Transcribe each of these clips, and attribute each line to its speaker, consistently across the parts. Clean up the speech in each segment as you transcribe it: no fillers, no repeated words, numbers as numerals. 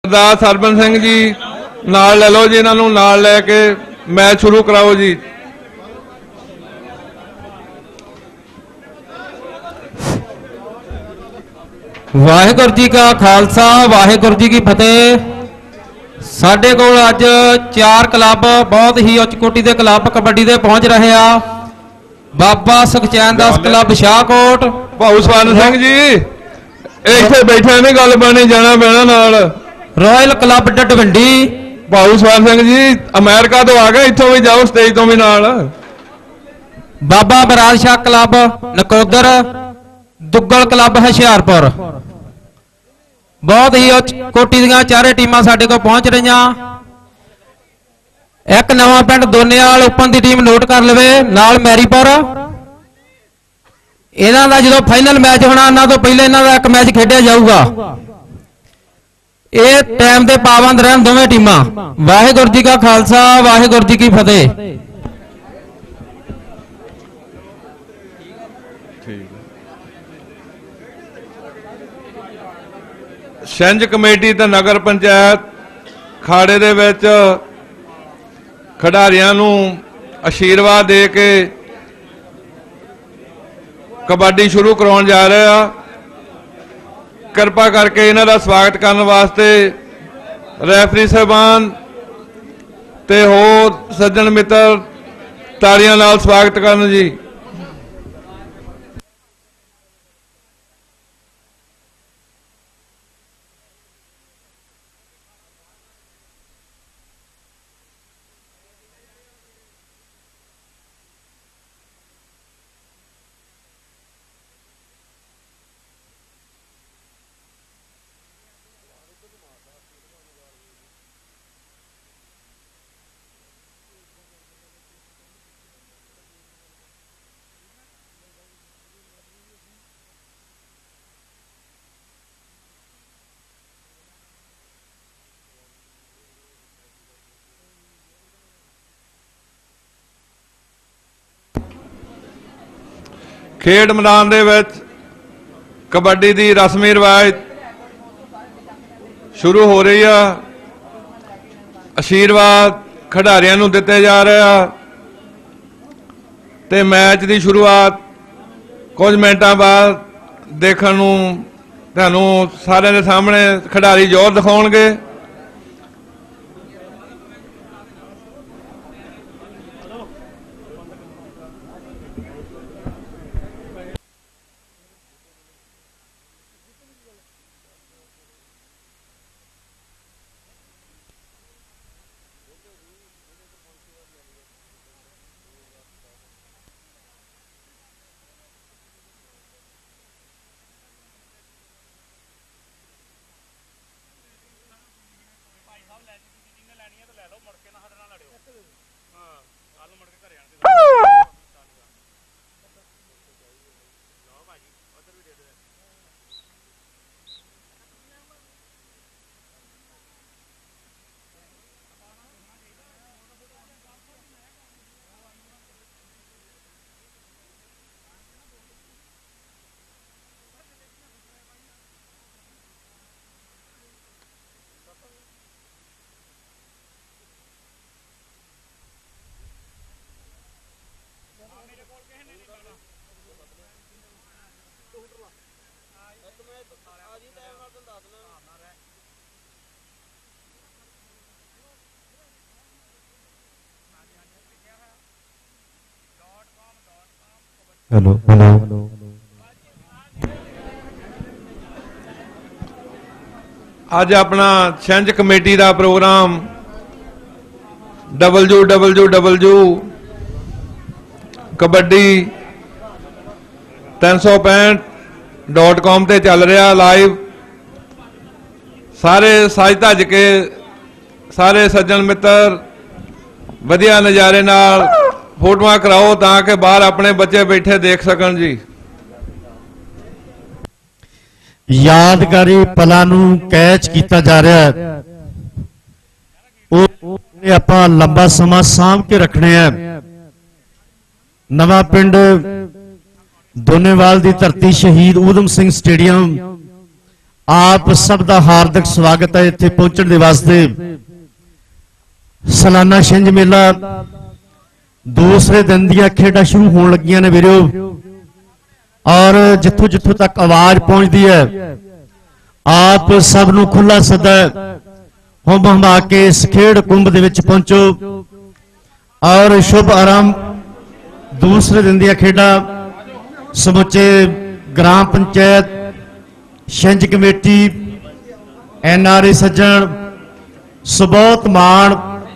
Speaker 1: सरदार सरबन सिंह जी नाल ले लो जी, इन्हों नाल लैके मैच शुरू कराओ जी।
Speaker 2: वाहिगुरू जी का खालसा वाहिगुरू जी की फतेह। साडे कोल अज 4 क्लब बहुत ही उच्च कोटि के क्लब कबड्डी दे पहुंच रहे हैं। बाबा सुखचैन दास क्लब शाहकोट,
Speaker 1: भाऊ सवन सिंह जी इत्थे बैठे नहीं गल बनी, जाना पैना नाल।
Speaker 2: रॉयल क्लब डडवंडी,
Speaker 1: भाऊ सवन सिंह जी अमेरिका तो आ गए, इत्थों भी जाओ स्टेज तो भी नाल।
Speaker 2: Baba Baraj Shah club Nakodar, Duggal club Hushiarpur. बहुत ही उच्च कोटि दी चारे टीमां साडे कोल पहुंच रही। एक नवां पिंड दोनेवाल ओपन की टीम नोट कर लवे, नाल मैरीपुर। इन्हां दा जो फाइनल मैच होना, इन्हां तो पहले इन्हां दा एक मैच खेडिया जाऊगा। ये टाइम के पाबंद रहन दोवें टीमां। वाहिगुरू जी का खालसा वाहिगुरू जी की फतेह।
Speaker 1: छिंज कमेटी ते नगर पंचायत खाड़े दे विच खिडारियां नूं आशीर्वाद दे के कबड्डी शुरू कराउण जा रहे आ। कृपा करके इन्हां दा स्वागत करने वास्ते रैफरी साहबान ते होर सज्जन मित्र तालियां नाल स्वागत करन जी। खेड मैदान दे विच कबड्डी की रस्मी रिवायत शुरू हो रही है। आशीर्वाद खिडारियां नूं दिते जा रहे हैं ते मैच की शुरुआत कुछ मिनटां बाद देखण नूं तुहानूं सारिਆਂ ਦੇ सामने खिडारी जोर दिखाउणगे।
Speaker 2: हेलो हेलो
Speaker 1: अज अपना छिंज कमेटी का प्रोग्राम www.kabaddi365.com ते चल रहा लाइव। सारे सज धज के सारे सज्जन मित्र वधिया नज़ारे नाल फोटोआं कराओ ताकि बाहर अपने बच्चे बैठे देख सकन जी।
Speaker 3: यादगारी पलां नूं कैच किया जा रहा है, आपां लंबा समा सांभ के रखने हैं। नवां पिंड दोनेवाल की धरती शहीद ऊधम सिंह स्टेडियम आप सब का हार्दिक स्वागत है इत्थे पहुंचने के वास्ते। सालाना छिंज मेला दूसरे दिन दियां खेडां शुरू होने लगियां ने वीरो, और जिथों जिथों तक आवाज पहुंचती है आप सब नूं खुला सदा हुम हुमा के इस खेड कुंभ दे विच पहुंचो और शुभ आरंभ दूसरे दिन दियां खेडां समुचे ग्राम पंचायत, छिंज कमेटी, NRA सज्जन, बहुत मान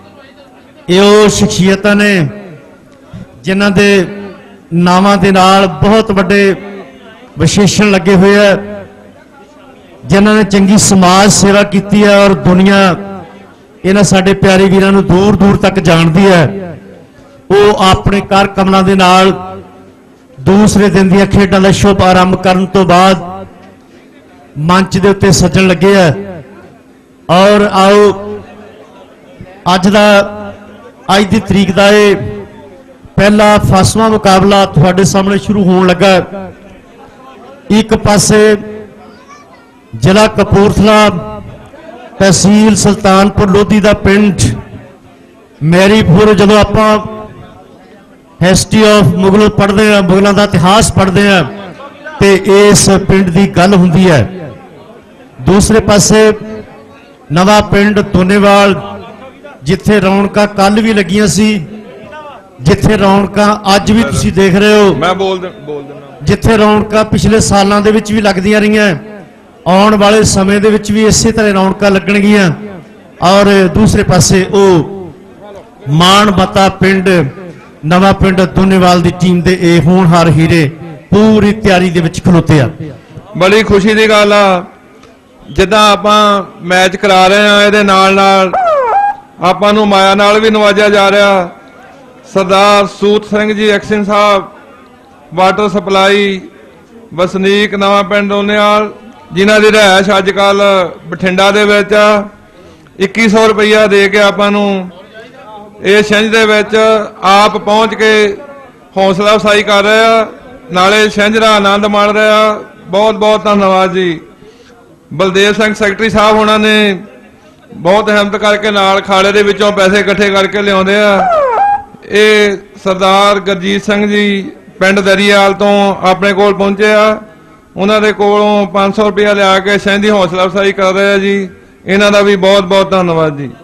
Speaker 3: ये शख्सियतां ने जिन्हां दे नावां दे नाल बहुत वड्डे विशेषण लगे हुए है, जिन्हां ने चंगी समाज सेवा की है और दुनिया इन्हां साडे प्यारे वीरां नूं दूर दूर तक जानती है। वो अपने कर कमलों के नाल दूसरे दिन दियां खेडां दा शुभ आरंभ करन तो बाद मंच दे उत्ते सजण लगे है। और आओ अज दी तरीक का ये पहला फसवां मुकाबला तुहाडे सामने शुरू होने लगा। एक पासे जिला कपूरथला, तहसील सुल्तानपुर लोधी का पिंड मैरीपुर, जो आपां हिस्ट्री ऑफ मुगलों पढ़ते हैं, मुगलों का इतिहास पढ़ते हैं, तो इस पिंड की गल हुंदी है। दूसरे पासे नवा पिंड दोनेवाल, जिथे रौनकां कल भी लगियां सी, जिथे रौनकां अज भी तुसीं देख रहे हो,
Speaker 1: मैं बोल देना,
Speaker 3: जिथे रौनकां पिछले सालों के भी लगदियां रहियां, आने वाले समय दे विच भी इसे तरह रौनकां लगणगीਆਂ। और दूसरे पासे वो माणमता पिंड नवा पिंड दोनेवाल की टीम के ये होनहार हीरे पूरी तैयारी दे विच खलोते आ।
Speaker 1: बड़ी खुशी की गल आ, जिद्दां आपां मैच करा रहे हैं इहदे नाल नाल आपां नूं माया नाल भी नवाजा जा रहा। सरदार सूत सिंह जी एक्शन साहब, वाटर सप्लाई वसनीक नवा पिंड दोनेवाल, जिन्हां दी रिहायश अजकल बठिंडा दे विच 2100 रुपया दे के आपां नूं ਇਹ ਛਿੰਝ ਦੇ ਵਿੱਚ ਆਪ ਪਹੁੰਚ ਕੇ ਹੌਸਲਾ ਅਫਸਾਈ ਕਰ ਰਹੇ ਆ, ਨਾਲੇ ਛਿੰਝ ਦਾ ਆਨੰਦ ਮਾਣ ਰਹੇ ਆ। ਬਹੁਤ ਬਹੁਤ ਧੰਨਵਾਦ ਜੀ। ਬਲਦੇਵ ਸਿੰਘ ਸੈਕਟਰੀ ਸਾਹਿਬ ਉਹਨਾਂ ਨੇ ਬਹੁਤ ਹਿੰਮਤ ਕਰਕੇ ਨਾਲ ਖਾੜੇ ਦੇ ਵਿੱਚੋਂ ਪੈਸੇ ਇਕੱਠੇ ਕਰਕੇ ਲਿਆਉਂਦੇ ਆ। ਇਹ ਸਰਦਾਰ ਗੁਰਜੀਤ ਸਿੰਘ ਜੀ ਪਿੰਡ ਦਰੀਆਲ ਤੋਂ ਆਪਣੇ ਕੋਲ ਪਹੁੰਚੇ ਆ, ਉਹਨਾਂ ਦੇ ਕੋਲੋਂ 500 ਰੁਪਇਆ ਲਿਆ ਕੇ ਛਿੰਝ ਦੀ ਹੌਸਲਾ ਅਫਸਾਈ ਕਰ ਰਹੇ ਆ ਜੀ। ਇਹਨਾਂ ਦਾ ਵੀ ਬਹੁਤ ਬਹੁਤ ਧੰਨਵਾਦ ਜੀ।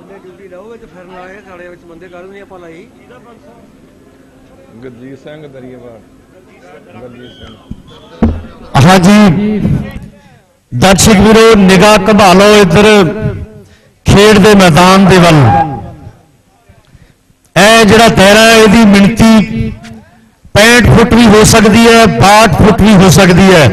Speaker 1: गुरजीत सिंह दरियावाल, गुरजीत सिंह।
Speaker 3: हाँ जी दर्शक वीरो निगाह घुमा लो इधर खेड दे मैदान दे वल। ए जिहड़ा दायरा है इहदी मिणती 65 फुट भी हो सकती है, 62 फुट भी हो सकती है।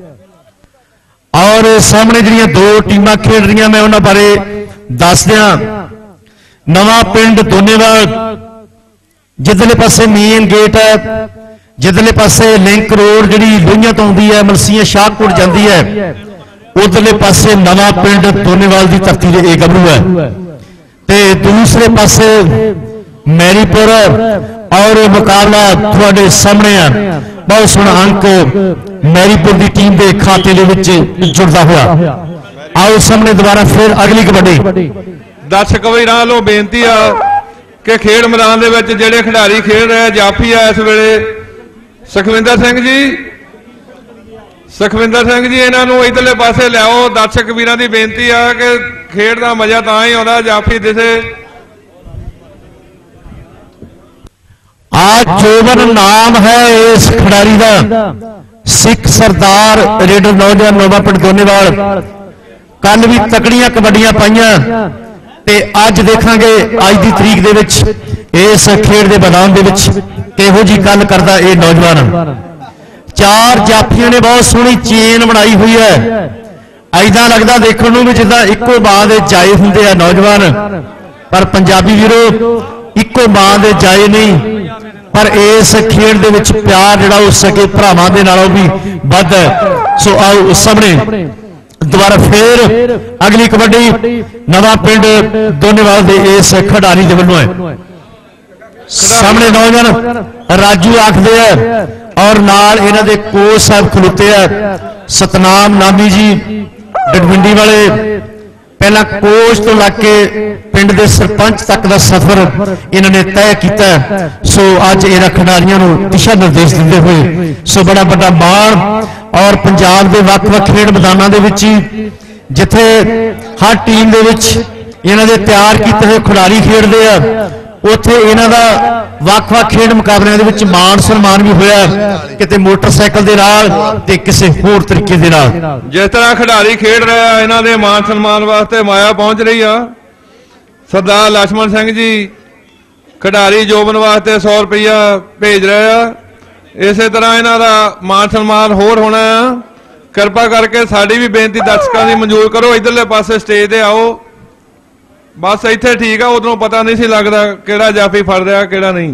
Speaker 3: और सामने जिहड़ियां दो टीमां खेड रही मैं उन्हां बारे दस दियां। नवा पिंड दोनेवाल जिधरले पासे मेन गेट है, जिधरले पासे लिंक रोड जी लोहियां तो आती है मलसियां शाहकोट जाती है, उधरले पासे नवा पिंड दोनेवाल की धरती से गबरू है। ते दूसरे पासे मैरीपुर और मुकाबला थोड़े सामने है। बहुत सोहना अंक मैरीपुर की टीम के खाते जुड़ता हुआ। आओ सामने दोबारा फिर अगली कबड्डी।
Speaker 1: दर्शक वीरां वालों बेनती आ कि खेड मैदान दे विच जिहड़े खिडारी खेड रहे जाफी आ इस वेले सुखविंदर सिंह जी, सुखविंदर सिंह जी इन्हां नूं इधरले पासे लिआओ। दर्शक वीरां दी बेनती आ कि खेड दा मजा तां ही आउंदा जाफी दिसे।
Speaker 3: आज चोवन नाम है इस खिडारी का, सिख सरदार रेडर नौजवान नवा पिंड दोनेवाल। कल भी तकड़ियां कबड्डियां पाइयां ते अज देखांगे अज की तरीक दे विच इस खेड दे मैदान दे विच किहो जी गल करदा ये नौजवान। 4 जाफियां ने बहुत सोहनी चेन बनाई हुई है, ऐदा लगदा देखण नूं भी जिद्दां इक्को मां दे जाए हुंदे आ नौजवान। पर पंजाबी वीरो इक्को मां दे जाए नहीं, पर इस खेड दे विच प्यार जिहड़ा उस सके भरावां दे नालों भी वध है। सो आओ सामने दोबारा फिर अगली कबड्डी नवा पिंड दोनेवाल दे इस खिडारी दे वल्लों है। सामने नौजवान राजू आखदे है और नाल इन्हां दे कोच साहब खलोते है सतनाम नामी जी, ਡਡਵਿੰਡੀ ਵਾਲੇ ਪਹਿਲਾਂ ਕੋਚ ਤੋਂ ਲੱਗ ਕੇ ਪਿੰਡ ਦੇ ਸਰਪੰਚ ਤੱਕ ਦਾ ਸਫ਼ਰ ਇਹਨਾਂ ਨੇ ਤੈਅ ਕੀਤਾ। ਸੋ ਅੱਜ ਇਹਨਾਂ ਖਿਡਾਰੀਆਂ ਨੂੰ ਦਿਸ਼ਾ ਨਿਰਦੇਸ਼ ਦਿੰਦੇ ਹੋਏ ਸੋ ਬੜਾ ਵੱਡਾ ਮਾਣ, ਔਰ ਪੰਜਾਬ ਦੇ ਵੱਖ-ਵੱਖ ਖੇਡ ਮੈਦਾਨਾਂ ਦੇ ਵਿੱਚ ਜਿੱਥੇ ਹਰ ਟੀਮ ਦੇ ਵਿੱਚ ਇਹਨਾਂ ਦੇ ਤਿਆਰ ਕੀਤੇ ਹੋਏ ਖਿਡਾਰੀ ਖੇਡਦੇ ਆ, ਉੱਥੇ ਇਹਨਾਂ ਦਾ ਵੱਖ-ਵੱਖ ਖੇਡ ਮੁਕਾਬਲਿਆਂ ਦੇ ਵਿੱਚ ਮਾਣ ਸਨਮਾਨ ਵੀ ਹੋਇਆ, ਕਿਤੇ ਮੋਟਰਸਾਈਕਲ ਦੇ ਨਾਲ ਤੇ ਕਿਸੇ ਹੋਰ ਤਰੀਕੇ ਦੇ ਨਾਲ।
Speaker 1: ਜਿਸ ਤਰ੍ਹਾਂ ਖਿਡਾਰੀ ਖੇਡ ਰਿਹਾ, ਇਹਨਾਂ ਦੇ ਮਾਣ ਸਨਮਾਨ ਵਾਸਤੇ ਮਾਇਆ ਪਹੁੰਚ ਰਹੀ ਆ। ਸਰਦਾਰ ਲਛਮਣ ਸਿੰਘ ਜੀ ਖਿਡਾਰੀ ਜੋਬਨ ਵਾਸਤੇ 100 ਰੁਪਈਆ ਭੇਜ ਰਹੇ ਆ। ਇਸੇ ਤਰ੍ਹਾਂ ਇਹਨਾਂ ਦਾ ਮਾਣ ਸਨਮਾਨ ਹੋਰ ਹੋਣਾ ਆ। ਕਿਰਪਾ ਕਰਕੇ ਸਾਡੀ ਵੀ ਬੇਨਤੀ ਦਰਸ਼ਕਾਂ ਦੀ ਮਨਜ਼ੂਰ ਕਰੋ, ਇਧਰਲੇ ਪਾਸੇ ਸਟੇਜ ਤੇ ਆਓ। ਬਸ ਇੱਥੇ ਠੀਕ ਆ, ਉਦੋਂ ਪਤਾ ਨਹੀਂ ਸੀ ਲੱਗਦਾ ਕਿਹੜਾ ਜਾਫੀ ਫੜ ਰਿਹਾ ਕਿਹੜਾ ਨਹੀਂ।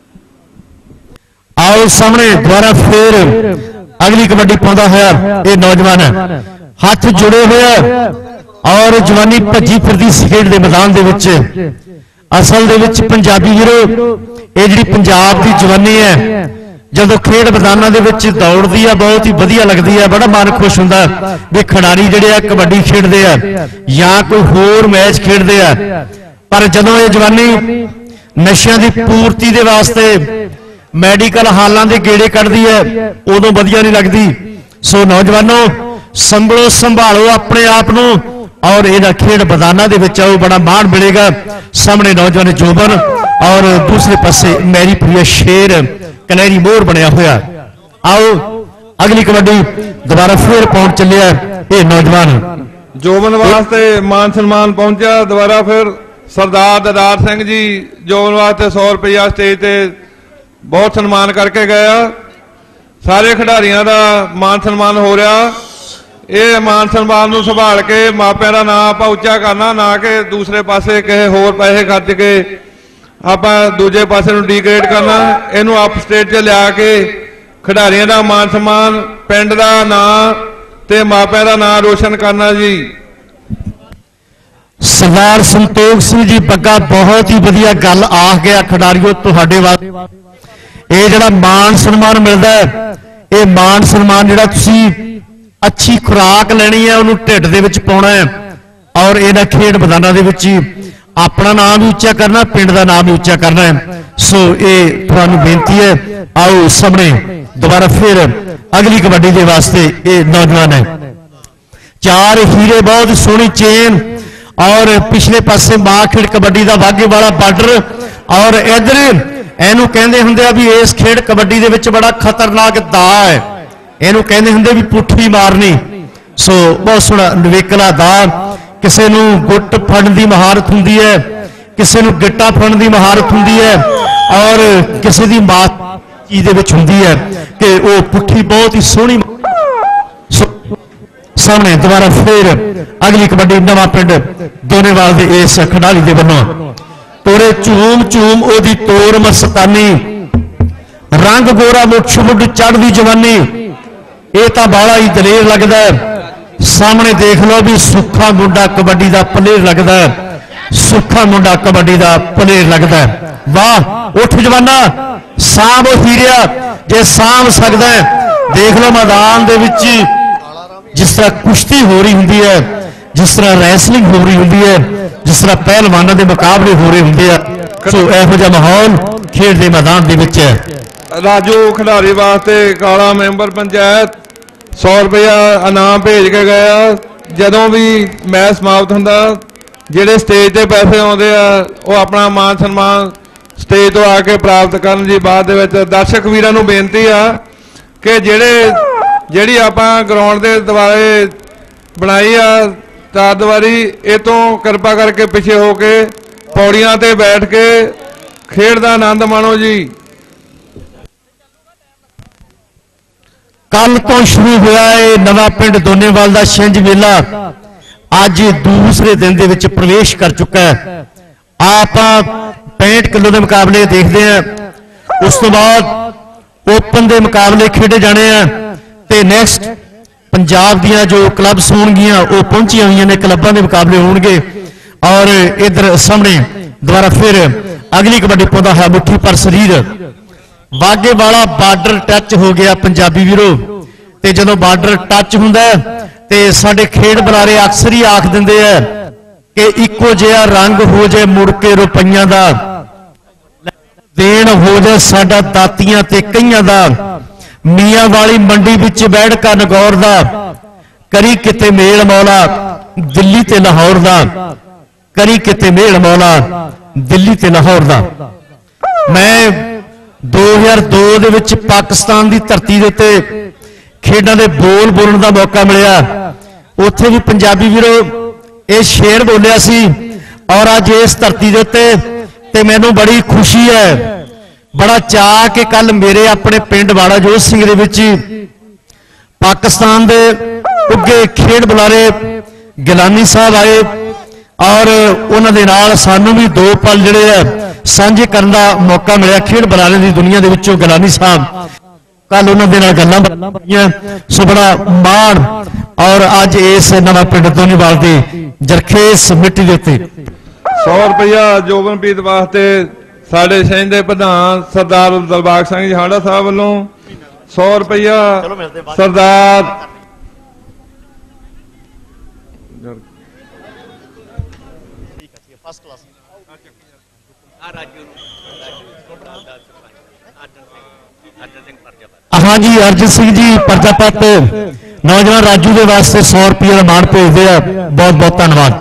Speaker 3: ਆਓ ਸਾਹਮਣੇ ਦੁਬਾਰਾ ਫੇਰ ਅਗਲੀ ਕਬੱਡੀ ਪਾਉਂਦਾ ਹੋਇਆ ਇਹ ਨੌਜਵਾਨ ਹੱਥ ਜੁੜੇ ਹੋਇਆ ਔਰ ਜਵਾਨੀ ਭੱਜੀ ਫਿਰਦੀ ਖੇਡ ਦੇ ਮੈਦਾਨ ਦੇ ਵਿੱਚ। ਅਸਲ ਦੇ ਵਿੱਚ ਪੰਜਾਬੀ ਵੀਰੋ, ਇਹ ਜਿਹੜੀ ਪੰਜਾਬ ਦੀ ਜਵਾਨੀ ਹੈ, ਜਦੋਂ ਖੇਡ ਮੈਦਾਨਾਂ ਦੇ ਵਿੱਚ ਦੌੜਦੀ ਆ ਬਹੁਤ ਹੀ ਵਧੀਆ ਲੱਗਦੀ ਆ। ਬੜਾ ਮਨ ਖੁਸ਼ ਹੁੰਦਾ ਵੀ ਖਿਡਾਰੀ ਜਿਹੜੇ ਆ ਕਬੱਡੀ ਖੇਡਦੇ ਆ ਜਾਂ ਕੋਈ ਹੋਰ ਮੈਚ ਖੇਡਦੇ ਆ, ਪਰ ਜਦੋਂ ਇਹ ਜਵਾਨੀ ਨਸ਼ਿਆਂ ਦੀ ਪੂਰਤੀ ਦੇ ਵਾਸਤੇ ਮੈਡੀਕਲ ਹਾਲਾਂ ਦੇ ਗੇੜੇ ਕੱਢਦੀ ਹੈ ਉਦੋਂ ਵਧੀਆ ਨਹੀਂ ਲੱਗਦੀ। ਸੋ ਨੌਜਵਾਨੋ, ਸੰਭਲੋ, ਸੰਭਾਲੋ ਆਪਣੇ ਆਪ ਨੂੰ ਔਰ ਇਹਦਾ ਖੇਡ ਮੈਦਾਨਾਂ ਦੇ ਵਿੱਚ ਆਓ, ਬੜਾ ਮਾਣ ਮਿਲੇਗਾ। ਸਾਹਮਣੇ ਨੌਜਵਾਨ ਜੋਬਨ ਔਰ ਦੂਸਰੇ ਪਾਸੇ ਮੈਰੀ ਪ੍ਰਿਆ ਸ਼ੇਰ ਕਨੈਰੀ ਮੋਹਰ ਬਣਿਆ ਹੋਇਆ। ਆਓ ਅਗਲੀ ਕਬੱਡੀ ਦੁਬਾਰਾ ਫੇਰ ਪਹੁੰਚ ਚੱਲਿਆ ਇਹ ਨੌਜਵਾਨ।
Speaker 1: ਜੋਬਨ ਵਾਸਤੇ ਮਾਨ ਸਨਮਾਨ ਪਹੁੰਚਿਆ ਦੁਬਾਰਾ ਫਿਰ। ਸਰਦਾਰ ਦਦਾਰ ਸਿੰਘ ਜੀ ਜੋਬਨ ਵਾਸਤੇ 100 ਰੁਪਈਆ ਸਟੇਜ ਤੇ ਬਹੁਤ ਸਨਮਾਨ ਕਰਕੇ ਗਏ ਆ। ਸਾਰੇ ਖਿਡਾਰੀਆਂ ਦਾ ਮਾਨ ਸਨਮਾਨ ਹੋ ਰਿਹਾ। ਇਹ ਮਾਨ ਸਨਮਾਨ ਨੂੰ ਸੰਭਾਲ ਕੇ ਮਾਪਿਆਂ ਦਾ ਨਾਂ ਆਪਾਂ ਉੱਚਾ ਕਰਨਾ, ਨਾ ਕਿ ਦੂਸਰੇ ਪਾਸੇ ਕਿਸੇ ਹੋਰ ਪੈਸੇ ਖਰਚ ਕੇ ਆਪਾਂ ਦੂਜੇ ਪਾਸੇ ਨੂੰ ਡੀਗ੍ਰੇਡ ਕਰਨਾ। ਇਹਨੂੰ ਅਪ ਸਟੇਜ 'ਚ ਲਿਆ ਕੇ ਖਿਡਾਰੀਆਂ ਦਾ ਮਾਨ ਸਨਮਾਨ, ਪਿੰਡ ਦਾ ਨਾਂ ਤੇ ਮਾਪਿਆਂ ਦਾ ਨਾਂ ਰੋਸ਼ਨ ਕਰਨਾ ਜੀ।
Speaker 3: ਸਰਦਾਰ ਸੰਤੋਖ ਸਿੰਘ ਜੀ ਬੱਗਾ ਬਹੁਤ ਹੀ ਵਧੀਆ ਗੱਲ ਆਖ ਗਿਆ ਖਿਡਾਰੀਓ ਤੁਹਾਡੇ ਵਾਸਤੇ। ਇਹ ਜਿਹੜਾ ਮਾਨ ਸਨਮਾਨ ਮਿਲਦਾ ਹੈ, ਇਹ ਮਾਨ ਸਨਮਾਨ ਜਿਹੜਾ ਤੁਸੀਂ ਅੱਛੀ ਖੁਰਾਕ ਲੈਣੀ ਹੈ, ਉਹਨੂੰ ਢਿੱਡ ਦੇ ਵਿੱਚ ਪਾਉਣਾ ਹੈ ਔਰ ਇਹਨਾਂ ਖੇਡ ਮੈਦਾਨਾਂ ਦੇ ਵਿੱਚ ਆਪਣਾ ਨਾਮ ਵੀ ਉੱਚਾ ਕਰਨਾ, ਪਿੰਡ ਦਾ ਨਾਮ ਵੀ ਉੱਚਾ ਕਰਨਾ ਹੈ। ਸੋ ਇਹ ਤੁਹਾਨੂੰ ਬੇਨਤੀ ਹੈ। ਆਓ ਸਾਹਮਣੇ ਦੁਬਾਰਾ ਫਿਰ ਅਗਲੀ ਕਬੱਡੀ ਦੇ ਵਾਸਤੇ ਇਹ ਨੌਜਵਾਨ ਹੈ। ਚਾਰ ਹੀਰੇ, ਬਹੁਤ ਸੋਹਣੀ ਚੇਨ ਔਰ ਪਿਛਲੇ ਪਾਸੇ ਮਾਂ ਖੇਡ ਕਬੱਡੀ ਦਾ ਵਾਗੇ ਵਾਲਾ ਬਾਰਡਰ ਔਰ ਇਧਰ ਇਹਨੂੰ ਕਹਿੰਦੇ ਹੁੰਦੇ ਆ ਵੀ ਇਸ ਖੇਡ ਕਬੱਡੀ ਦੇ ਵਿੱਚ ਬੜਾ ਖਤਰਨਾਕ ਦਾ ਹੈ, ਇਹਨੂੰ ਕਹਿੰਦੇ ਹੁੰਦੇ ਵੀ ਪੁੱਠੀ ਮਾਰਨੀ। ਸੋ ਬਹੁਤ ਸੋਹਣਾ ਨਵੇਕਲਾ ਦਾ, ਕਿਸੇ ਨੂੰ ਗੁੱਟ ਫੜਨ ਦੀ ਮਹਾਰਤ ਹੁੰਦੀ ਹੈ, ਕਿਸੇ ਨੂੰ ਗਿੱਟਾ ਫੜਨ ਦੀ ਮਹਾਰਤ ਹੁੰਦੀ ਹੈ ਔਰ ਕਿਸੇ ਦੀ ਮਾਤ ਚੀਜ਼ ਦੇ ਵਿੱਚ ਹੁੰਦੀ ਹੈ ਕਿ ਉਹ ਪੁੱਠੀ ਬਹੁਤ ਹੀ ਸੋਹਣੀ। ਸਾਹਮਣੇ ਦੁਬਾਰਾ ਫੇਰ ਅਗਲੀ ਕਬੱਡੀ ਨਵਾਂ ਪਿੰਡ ਦੋਨੇਵਾਲ ਦੇ ਇਸ ਖਿਡਾਰੀ ਦੇ ਵੱਲੋਂ ਤੋਰੇ ਝੂਮ ਝੂਮ ਉਹਦੀ ਤੋਰ ਮਸਤਾਨੀ, ਰੰਗ ਗੋਰਾ ਮੁੱਛ ਮੁੱਢ ਚੜ੍ਹਦੀ ਜਵਾਨੀ, ਇਹ ਤਾਂ ਬਾਲਾ ਹੀ ਦਲੇਰ ਲੱਗਦਾ ਹੈ। ਸਾਹਮਣੇ ਦੇਖ ਲਓ ਵੀ ਸੁੱਖਾ ਮੁੰਡਾ ਕਬੱਡੀ ਦਾ ਪਲੇਅਰ ਲੱਗਦਾ ਹੈ, ਸੁੱਖਾ ਮੁੰਡਾ ਕਬੱਡੀ ਦਾ ਪਲੇਅਰ ਲੱਗਦਾ ਹੈ। ਵਾਹ, ਉੱਠ ਜਵਾਨਾ, ਸਾਂਭ ਹੀਰਿਆ, ਜੇ ਸਾਂਭ ਸਕਦਾ ਹੈ। ਦੇਖ ਲਓ ਮੈਦਾਨ ਦੇ ਵਿੱਚ ਜਿਸ ਤਰ੍ਹਾਂ ਕੁਸ਼ਤੀ ਹੋ ਰਹੀ ਹੁੰਦੀ ਹੈ, ਜਿਸ ਤਰ੍ਹਾਂ ਰੈਸਲਿੰਗ ਹੋ ਰਹੀ ਹੁੰਦੀ ਹੈ, ਜਿਸ ਤਰ੍ਹਾਂ ਪਹਿਲਵਾਨਾਂ ਦੇ ਮੁਕਾਬਲੇ ਹੋ ਰਹੇ ਹੁੰਦੇ ਆ, ਸੋ ਇਹੋ ਜਿਹਾ ਮਾਹੌਲ ਖੇਡ ਦੇ ਮੈਦਾਨ ਦੇ ਵਿੱਚ ਹੈ।
Speaker 1: ਰਾਜੂ ਖਿਡਾਰੀ ਵਾਸਤੇ ਕਾਲਾ ਮੈਂਬਰ ਪੰਚਾਇਤ 100 ਰੁਪਇਆ ਇਨਾਮ ਭੇਜ ਕੇ ਗਏ ਆ। ਜਦੋਂ ਵੀ ਮੈਚ ਸਮਾਪਤ ਹੁੰਦਾ, ਜਿਹੜੇ ਸਟੇਜ ਤੇ ਪੈਸੇ ਆਉਂਦੇ ਆ ਉਹ ਆਪਣਾ ਮਾਨ ਸਨਮਾਨ ਸਟੇਜ ਤੋਂ ਆ ਕੇ ਪ੍ਰਾਪਤ ਕਰਨ ਜੀ। ਬਾਅਦ ਦੇ ਵਿੱਚ ਦਰਸ਼ਕ ਵੀਰਾਂ ਨੂੰ ਬੇਨਤੀ ਆ ਕਿ ਜਿਹੜੀ ਆਪਾਂ ਗਰਾਊਂਡ ਦੇ ਦੁਆਲੇ ਬਣਾਈ ਆ ਚਾਰ ਦੀਵਾਰੀ, ਇਹ ਤੋਂ ਕਿਰਪਾ ਕਰਕੇ ਪਿੱਛੇ ਹੋ ਕੇ ਪੌੜੀਆਂ ਤੇ ਬੈਠ ਕੇ ਖੇਡ ਦਾ ਆਨੰਦ ਮਾਣੋ ਜੀ।
Speaker 3: ਕੱਲ ਤੋਂ ਸ਼ੁਰੂ ਹੋਇਆ ਇਹ ਨਵਾਂ ਪਿੰਡ ਦੋਨੇਵਾਲ ਦਾ ਛਿੰਝ ਮੇਲਾ ਅੱਜ ਦੂਸਰੇ ਦਿਨ ਦੇ ਵਿੱਚ ਪ੍ਰਵੇਸ਼ ਕਰ ਚੁੱਕਾ ਹੈ। ਆਪਾਂ 65 ਕਿਲੋ ਦੇ ਮੁਕਾਬਲੇ ਦੇਖਦੇ ਆ, ਉਸ ਤੋਂ ਬਾਅਦ ਓਪਨ ਦੇ ਮੁਕਾਬਲੇ ਖੇਡੇ ਜਾਣੇ ਆ ਤੇ ਨੈਕਸਟ ਪੰਜਾਬ ਦੀਆਂ ਜੋ ਕਲੱਬਸ ਹੋਣਗੀਆਂ ਉਹ ਪਹੁੰਚੀਆਂ ਹੋਈਆਂ ਨੇ, ਕਲੱਬਾਂ ਦੇ ਮੁਕਾਬਲੇ ਹੋਣਗੇ। ਔਰ ਇਧਰ ਸਾਹਮਣੇ ਦੁਬਾਰਾ ਫਿਰ ਅਗਲੀ ਕਬੱਡੀ ਪਾਉਂਦਾ ਹੈ ਮੁੱਠੀ ਪਰ ਸਰੀਰ। ਵਾਗੇ ਵਾਲਾ ਬਾਰਡਰ ਟੱਚ ਹੋ ਗਿਆ ਪੰਜਾਬੀ ਵੀਰੋ, ਤੇ ਜਦੋਂ ਬਾਰਡਰ ਟੱਚ ਹੁੰਦਾ ਤੇ ਸਾਡੇ ਖੇਡ ਬੁਲਾਰੇ ਅਕਸਰ ਹੀ ਆਖ ਦਿੰਦੇ ਆ ਕਿ ਇੱਕੋ ਜਿਹਾ ਰੰਗ ਹੋ ਜਾਏ ਮੁੜ ਕੇ ਰੁਪਈਆਂ ਦਾ, ਦੇਣ ਹੋ ਜਾਏ ਸਾਡਾ ਦਾਤੀਆਂ ਤੇ ਕਈਆਂ ਦਾ, ਮੀਆਂ ਵਾਲੀ ਮੰਡੀ ਵਿੱਚ ਬੈਠ ਕੇ ਨਗੌਰ ਦਾ, ਕਰੀ ਕਿਤੇ ਮੇਲ ਮੌਲਾ ਦਿੱਲੀ ਤੇ ਲਾਹੌਰ ਦਾ, ਕਰੀ ਕਿਤੇ ਮੇਲ ਮੌਲਾ ਦਿੱਲੀ ਤੇ ਲਾਹੌਰ ਦਾ। ਮੈਂ 2002 ਦੇ ਵਿੱਚ ਪਾਕਿਸਤਾਨ ਦੀ ਧਰਤੀ ਦੇ ਉੱਤੇ ਖੇਡਾਂ ਦੇ ਬੋਲ ਬੋਲਣ ਦਾ ਮੌਕਾ ਮਿਲਿਆ। ਉੱਥੇ ਵੀ ਪੰਜਾਬੀ ਵੀਰੋ ਇਹ ਸ਼ੇਰ ਬੋਲਿਆ ਸੀ ਔਰ ਅੱਜ ਇਸ ਧਰਤੀ ਦੇ ਉੱਤੇ ਤੇ ਮੈਨੂੰ ਬੜੀ ਖੁਸ਼ੀ ਹੈ, ਬੜਾ ਚਾਅ ਕਿ ਕੱਲ ਮੇਰੇ ਆਪਣੇ ਪਿੰਡ ਵਾੜਾ ਜੋਧ ਸਿੰਘ ਦੇ ਵਿੱਚ ਪਾਕਿਸਤਾਨ ਦੇ ਉੱਗੇ ਖੇਡ ਬੁਲਾਰੇ ਗਿਲਾਨੀ ਸਾਹਿਬ ਆਏ ਔਰ ਉਹਨਾਂ ਦੇ ਨਾਲ ਸਾਨੂੰ ਵੀ 2 ਪਲ ਜਿਹੜੇ ਆ ਸਾਂਝੇ ਕਰਨ ਦਾ ਮੌਕਾ ਮਿਲਿਆ। ਖੇਡ ਬੁਲਾਰੇ ਦੀ ਦੁਨੀਆ ਦੇ ਵਿੱਚੋਂ ਗਿਲਾਨੀ ਸਾਹਿਬ, ਕੱਲ ਉਹਨਾਂ ਦੇ ਨਾਲ ਗੱਲਾਂ ਬਣੀਆਂ, ਸੋ ਬੜਾ ਮਾਣ। ਔਰ ਅੱਜ ਇਸ ਨਵਾਂ ਪਿੰਡ ਦੋਨੇਵਾਲ ਦੇ ਜਰਖੇਸ ਮਿੱਟੀ ਦੇ ਉੱਤੇ
Speaker 1: 100 ਰੁਪਇਆ ਜੋਬਨਪ੍ਰੀਤ ਵਾਸਤੇ ਸਾਡੇ ਸ਼ਹਿਰ ਦੇ ਪ੍ਰਧਾਨ ਸਰਦਾਰ ਦਲਬਾਗ ਸਿੰਘ ਜੀ ਹਾੜਾ ਸਾਹਿਬ ਵੱਲੋਂ 100 ਰੁਪਇਆ ਸਰਦਾਰ
Speaker 3: हाँ जी अर्जन सिंह जी प्रजापत नौजवान राजू के वास्ते 100 रुपये का मान भेजते हैं, बहुत बहुत धन्यवाद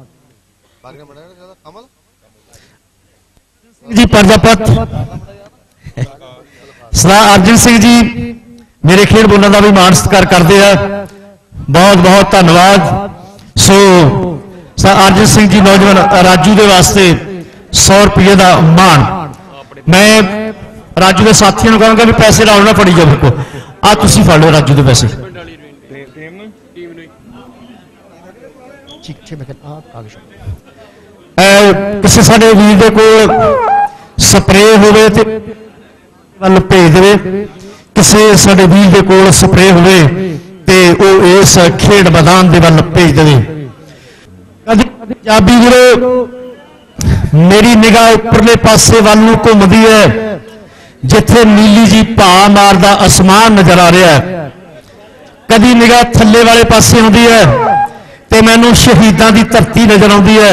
Speaker 3: जी। प्रजापत सरदार अर्जन सिंह जी मेरे खेड बोलने का भी मान सत्कार करते हैं, बहुत बहुत धन्यवाद। सो सरदार अर्जन सिंह जी नौजवान राजू के वास्ते 100 रुपये का मान। मैं राजू के साथियों को कहूँगा भी पैसे लाओ ना फड़ी जाओ को आ तुसी फड़ लो राजू के पैसे किसी साडे वीर दे कोल स्प्रे होवे ते वल भेज देवे, किसी साडे वीर दे कोल स्प्रे होवे ते ओ इस खेड मैदान दे वल भेज देवे। पंजाबी वीरो मेरी निगाह उपरले पासे वल नूं घुमदी है जिथे नीली जी भा मारदा आसमान नजर आ रहा है, कदी निगाह थल्ले वाले पासे आउंदी है ते मैनूं शहीदां दी धरती नजर आउंदी है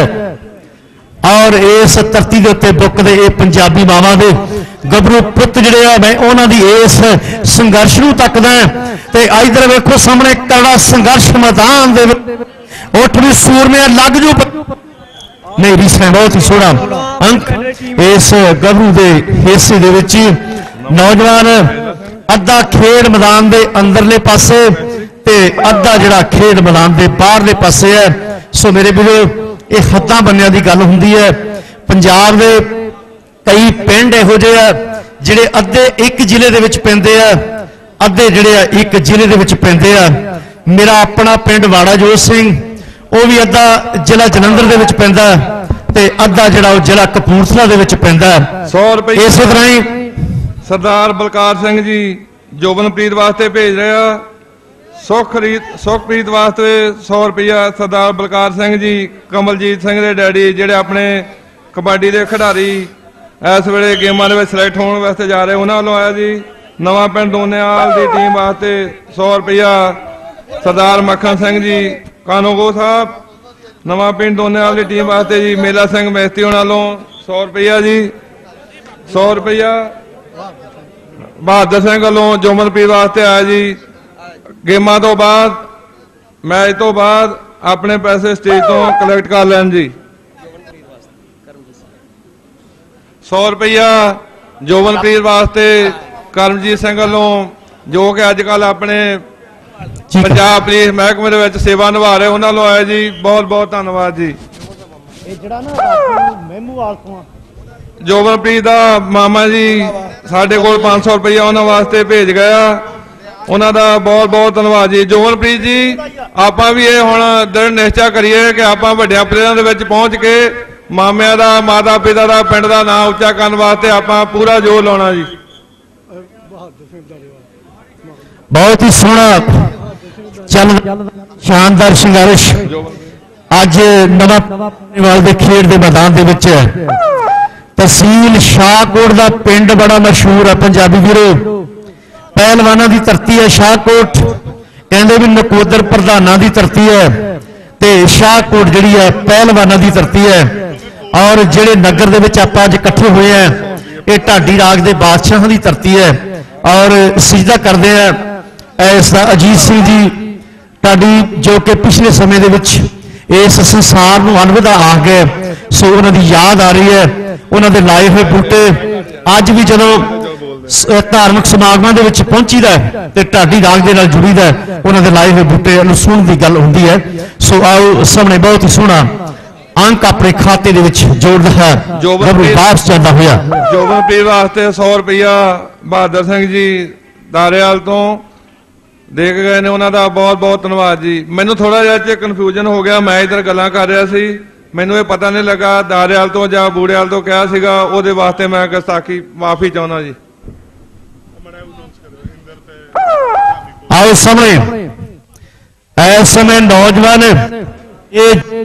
Speaker 3: और इस धरती के उत्ते बुकदे ये पंजाबी मावां दे गभरू पुत जिहड़े आ मैं उन्हां दी इस संघर्ष नूं तकदा ते इधर वेखो सामने कड़ा संघर्ष मैदान दे उठ भी सूरमे लग जू नहीं रिसा बहुत ही सोहना अंक इस गभरू के हिस्से दे विच नौजवान अद्धा खेड मैदान के अंदरले पासे ते अद्धा जिहड़ा खेड मैदान के बाहरले पासे है। सो मेरे वीरो ये हद्दां बन्नियां दी गल हुंदी है। पंजाब दे कई पिंड इहो जिहे आ जिहड़े अद्धे एक जिले दे विच पैंदे आ, अद्धे जिहड़े आ एक जिले दे विच पैंदे आ। मेरा अपना पिंड वाड़ा जोध सिंह वो भी अद्धा जिला जलंधर दे विच पैंदा ते अद्धा जिहड़ा वो जिला कपूरथला दे विच पैंदा।
Speaker 1: 100 रुपये इस तरह ही सरदार बलकार सिंह जी जोबनप्रीत वास्ते भेज रहे हैं। सुखप्रीत वास्ते 100 रुपया सरदार बलकार सिंह जी कमलजीत सिंह के डैडी जिहड़े अपने कबड्डी के खिडारी इस वेले गेमां दे विच सिलेक्ट होने वास्ते जा रहे उन्हां वालों आया जी। नवां पिंड दोनेवाल की टीम वास्ते 100 रुपया सरदार मक्खन सिंह जी कानोगो साहब, नवां पिंड दोनेवाल की टीम वास्ते जी मेला सिंह मैस्ती वालों 100 रुपया जी। 100 रुपया बहादुर सिंह वालों जोमनप्रीत वास्ते आया जी। गेमां तो बाद मैच तो बाद अपने पैसे स्टेज तो कलैक्ट कर लैन जी। 100 रुपया जोबनप्रीत वास्ते करमजीत सिंह वालों जो कि अजकल अपने पंजाब पुलिस महकमे के सेवा निभा रहे उन्होंने आया जी। बहुत बहुत धन्यवाद जी। जोबनप्रीत का मामा जी साढ़े को 500 रुपया उन्होंने वास्ते भेज गया, उन्होंने बहुत बहुत धन्यवाद जी। जोबनप्रीत जी आप भी ये हुण दृढ़ निश्चय करिए कि आप वड्डियां प्लेयरां दे पहुंच के मामिया का माता पिता का पिंड का नाम उच्चा करने वास्ते आप पूरा जोर लाना जी।
Speaker 3: बहुत ही सोहना चल शानदार संघर्ष अज नवां दे खेड दे मैदान दे विच तहसील शाहकोट का पिंड बड़ा मशहूर है। पंजाबी वीरो पहलवाना की धरती है शाहकोट, ਕਹਿੰਦੇ ਵੀ ਨਕੋਦਰ ਪ੍ਰਧਾਨਾਂ ਦੀ ਧਰਤੀ ਹੈ ਤੇ ਸ਼ਾਹਕੋਟ ਜਿਹੜੀ ਹੈ ਪਹਿਲਵਾਨਾਂ ਦੀ ਧਰਤੀ ਹੈ। ਔਰ ਜਿਹੜੇ ਨਗਰ ਦੇ ਵਿੱਚ ਆਪਾਂ ਅੱਜ ਇਕੱਠੇ ਹੋਏ ਆ ਇਹ ਢਾਡੀ ਰਾਗ ਦੇ ਬਾਦਸ਼ਾਹਾਂ ਦੀ ਧਰਤੀ ਹੈ। ਔਰ ਸਜਦਾ ਕਰਦੇ ਆ ਇਸ ਅਜੀਤ ਸਿੰਘ ਜੀ ਢਾਡੀ ਜੋ ਕਿ ਪਿਛਲੇ ਸਮੇਂ ਦੇ ਵਿੱਚ ਇਸ ਸੰਸਾਰ ਨੂੰ ਅਲਵਿਦਾ ਆਖ ਗਏ। ਸੋ ਉਹਨਾਂ ਦੀ ਯਾਦ ਆ ਰਹੀ ਹੈ, ਉਹਨਾਂ ਦੇ ਲਾਏ ਹੋਏ ਬੂਟੇ ਅੱਜ ਵੀ ਜਦੋਂ ਧਾਰਮਿਕ ਸਮਾਗਮਾਂ ਦੇ ਵਿੱਚ ਪਹੁੰਚੀਦਾ ਤੇ ਢਾਡੀ ਰਾਗ ਦੇ ਨਾਲ ਜੁੜੀਦਾ ਉਹਨਾਂ ਦੇ ਲਾਏ ਹੋਏ ਬੂਟੇ ਨੂੰ ਸੁਣਨ ਦੀ ਗੱਲ ਹੁੰਦੀ ਹੈ। ਸੋ ਆਓ ਸਾਹਮਣੇ ਬਹੁਤ ਹੀ ਸੋਹਣਾ ਅੰਕ ਆਪਣੇ ਖਾਤੇ ਦੇ ਵਿੱਚ ਜੋੜਦਾ ਹੈ ਵਾਪਸ ਜਾਂਦਾ ਹੋਇਆ।
Speaker 1: ਜੋਬਨਪ੍ਰੀਤ ਵਾਸਤੇ 100 ਰੁਪਇਆ ਬਹਾਦਰ ਸਿੰਘ ਜੀ ਦਾਰੇਵਾਲ ਤੋਂ ਦੇ ਕੇ ਗਏ ਨੇ, ਉਹਨਾਂ ਦਾ ਬਹੁਤ ਬਹੁਤ ਧੰਨਵਾਦ ਜੀ। ਮੈਨੂੰ ਥੋੜਾ ਜਿਹਾ ਚ ਕਨਫਿਊਜ਼ਨ ਹੋ ਗਿਆ, ਮੈਂ ਇਧਰ ਗੱਲਾਂ ਕਰ ਰਿਹਾ ਸੀ, ਮੈਨੂੰ ਇਹ ਪਤਾ ਨਹੀਂ ਲੱਗਾ ਦਾਰੇਵਾਲ ਤੋਂ ਜਾਂ ਬੂੜੇਵਾਲ ਤੋਂ ਕਿਹਾ ਸੀਗਾ, ਉਹਦੇ ਵਾਸਤੇ ਮੈਂ ਗੁਸਤਾਖੀ ਮਾਫੀ ਚਾਹੁੰਦਾ ਜੀ।
Speaker 3: ਆਓ ਸਾਹਮਣੇ ਇਸ ਸਮੇਂ ਨੌਜਵਾਨ ਇਹ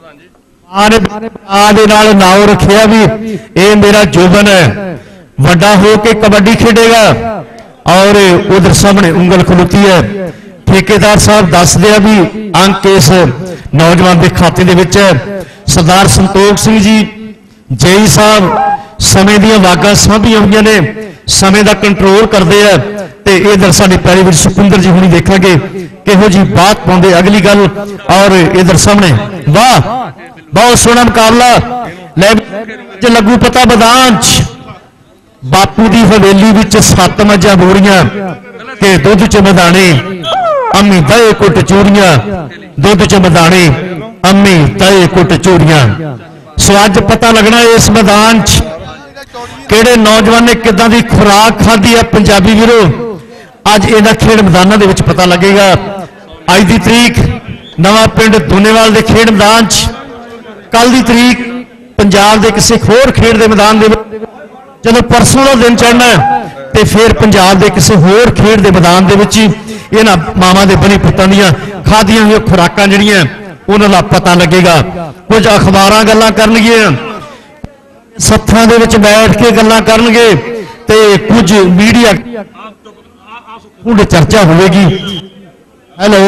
Speaker 3: ਦੇ ਨਾਲ ਨਾਮ ਰੱਖਿਆ ਵੀ ਇਹ ਮੇਰਾ ਜੋਬਨ ਹੈ, ਵੱਡਾ ਹੋ ਕੇ ਕਬੱਡੀ ਖੇਡੇਗਾ। ਔਰ ਉਧਰ ਸਾਹਮਣੇ ਉਂਗਲ ਖਲੋਤੀ ਹੈ। ਠੇਕੇਦਾਰ ਸਾਹਿਬ ਦੱਸਦੇ ਆ ਵੀ ਅੰਕ ਇਸ ਨੌਜਵਾਨ ਦੇ ਖਾਤੇ ਦੇ ਵਿੱਚ ਹੈ। ਸਰਦਾਰ ਸੰਤੋਖ ਸਿੰਘ ਜੀ ਜੇਈ ਸਾਹਿਬ ਸਮੇਂ ਦੀਆਂ ਵਾਗਾਂ ਸਾਂਭੀਆਂ ਹੋਈਆਂ ਨੇ, ਸਮੇਂ ਦਾ ਕੰਟਰੋਲ ਕਰਦੇ ਆ। ਤੇ ਇਧਰ ਸਾਡੇ ਪਿਆਰੇ ਵੀਰ ਸੁਖਿੰਦਰ ਜੀ ਹੁਣੀ ਦੇਖਾਂਗੇ ਕਿਹੋ ਜੀ ਬਾਤ ਪਾਉਂਦੇ ਅਗਲੀ ਗੱਲ। ਔਰ ਇਧਰ ਸਾਹਮਣੇ ਵਾਹ ਬਹੁਤ ਸੋਹਣਾ ਮੁਕਾਬਲਾ ਲੈ ਲੱਗੂ ਪਤਾ ਮੈਦਾਨ ਚ ਬਾਪੂ ਦੀ ਹਵੇਲੀ ਵਿੱਚ 7 ਮੱਝਾਂ ਬੋਰੀਆਂ ਤੇ ਦੁੱਧ ਚ ਮਦਾਣੇ ਅੰਮੀ ਦਏ ਕੁੱਟ ਚੂਰੀਆਂ, ਦੁੱਧ ਚ ਮਦਾਣੇ ਅੰਮੀ ਦਏ ਕੁੱਟ ਚੂਰੀਆਂ। ਸੋ ਅੱਜ ਪਤਾ ਲੱਗਣਾ ਇਸ ਮੈਦਾਨ ਚ ਕਿਹੜੇ ਨੌਜਵਾਨ ਨੇ ਕਿੱਦਾਂ ਦੀ ਖੁਰਾਕ ਖਾਧੀ ਹੈ। ਪੰਜਾਬੀ ਵੀਰੋ ਅੱਜ ਇਹਨਾਂ ਖੇਡ ਮੈਦਾਨਾਂ ਦੇ ਵਿੱਚ ਪਤਾ ਲੱਗੇਗਾ। ਅੱਜ ਦੀ ਤਰੀਕ ਨਵਾਂ ਪਿੰਡ ਦੋਨੇਵਾਲ ਦੇ ਖੇਡ ਮੈਦਾਨ 'ਚ, ਕੱਲ ਦੀ ਤਰੀਕ ਪੰਜਾਬ ਦੇ ਕਿਸੇ ਹੋਰ ਖੇਡ ਦੇ ਮੈਦਾਨ ਦੇ ਵਿੱਚ, ਜਦੋਂ ਪਰਸੋਂ ਦਾ ਦਿਨ ਚੜ੍ਹਨਾ ਤੇ ਫਿਰ ਪੰਜਾਬ ਦੇ ਕਿਸੇ ਹੋਰ ਖੇਡ ਦੇ ਮੈਦਾਨ ਦੇ ਵਿੱਚ ਇਹਨਾਂ ਮਾਵਾਂ ਦੇ ਬਣੀ ਪੁੱਤਾਂ ਦੀਆਂ ਖਾਧੀਆਂ ਹੋਈਆਂ ਖੁਰਾਕਾਂ ਜਿਹੜੀਆਂ ਉਹਨਾਂ ਦਾ ਪਤਾ ਲੱਗੇਗਾ। ਕੁਝ ਅਖਬਾਰਾਂ ਗੱਲਾਂ ਕਰਨਗੀਆਂ, ਸੱਥਾਂ ਦੇ ਵਿੱਚ ਬੈਠ ਕੇ ਗੱਲਾਂ ਕਰਨਗੇ ਤੇ ਕੁਝ ਮੀਡੀਆ ਉਹਦੇ ਚਰਚਾ ਹੋਵੇਗੀ। ਹੈਲੋ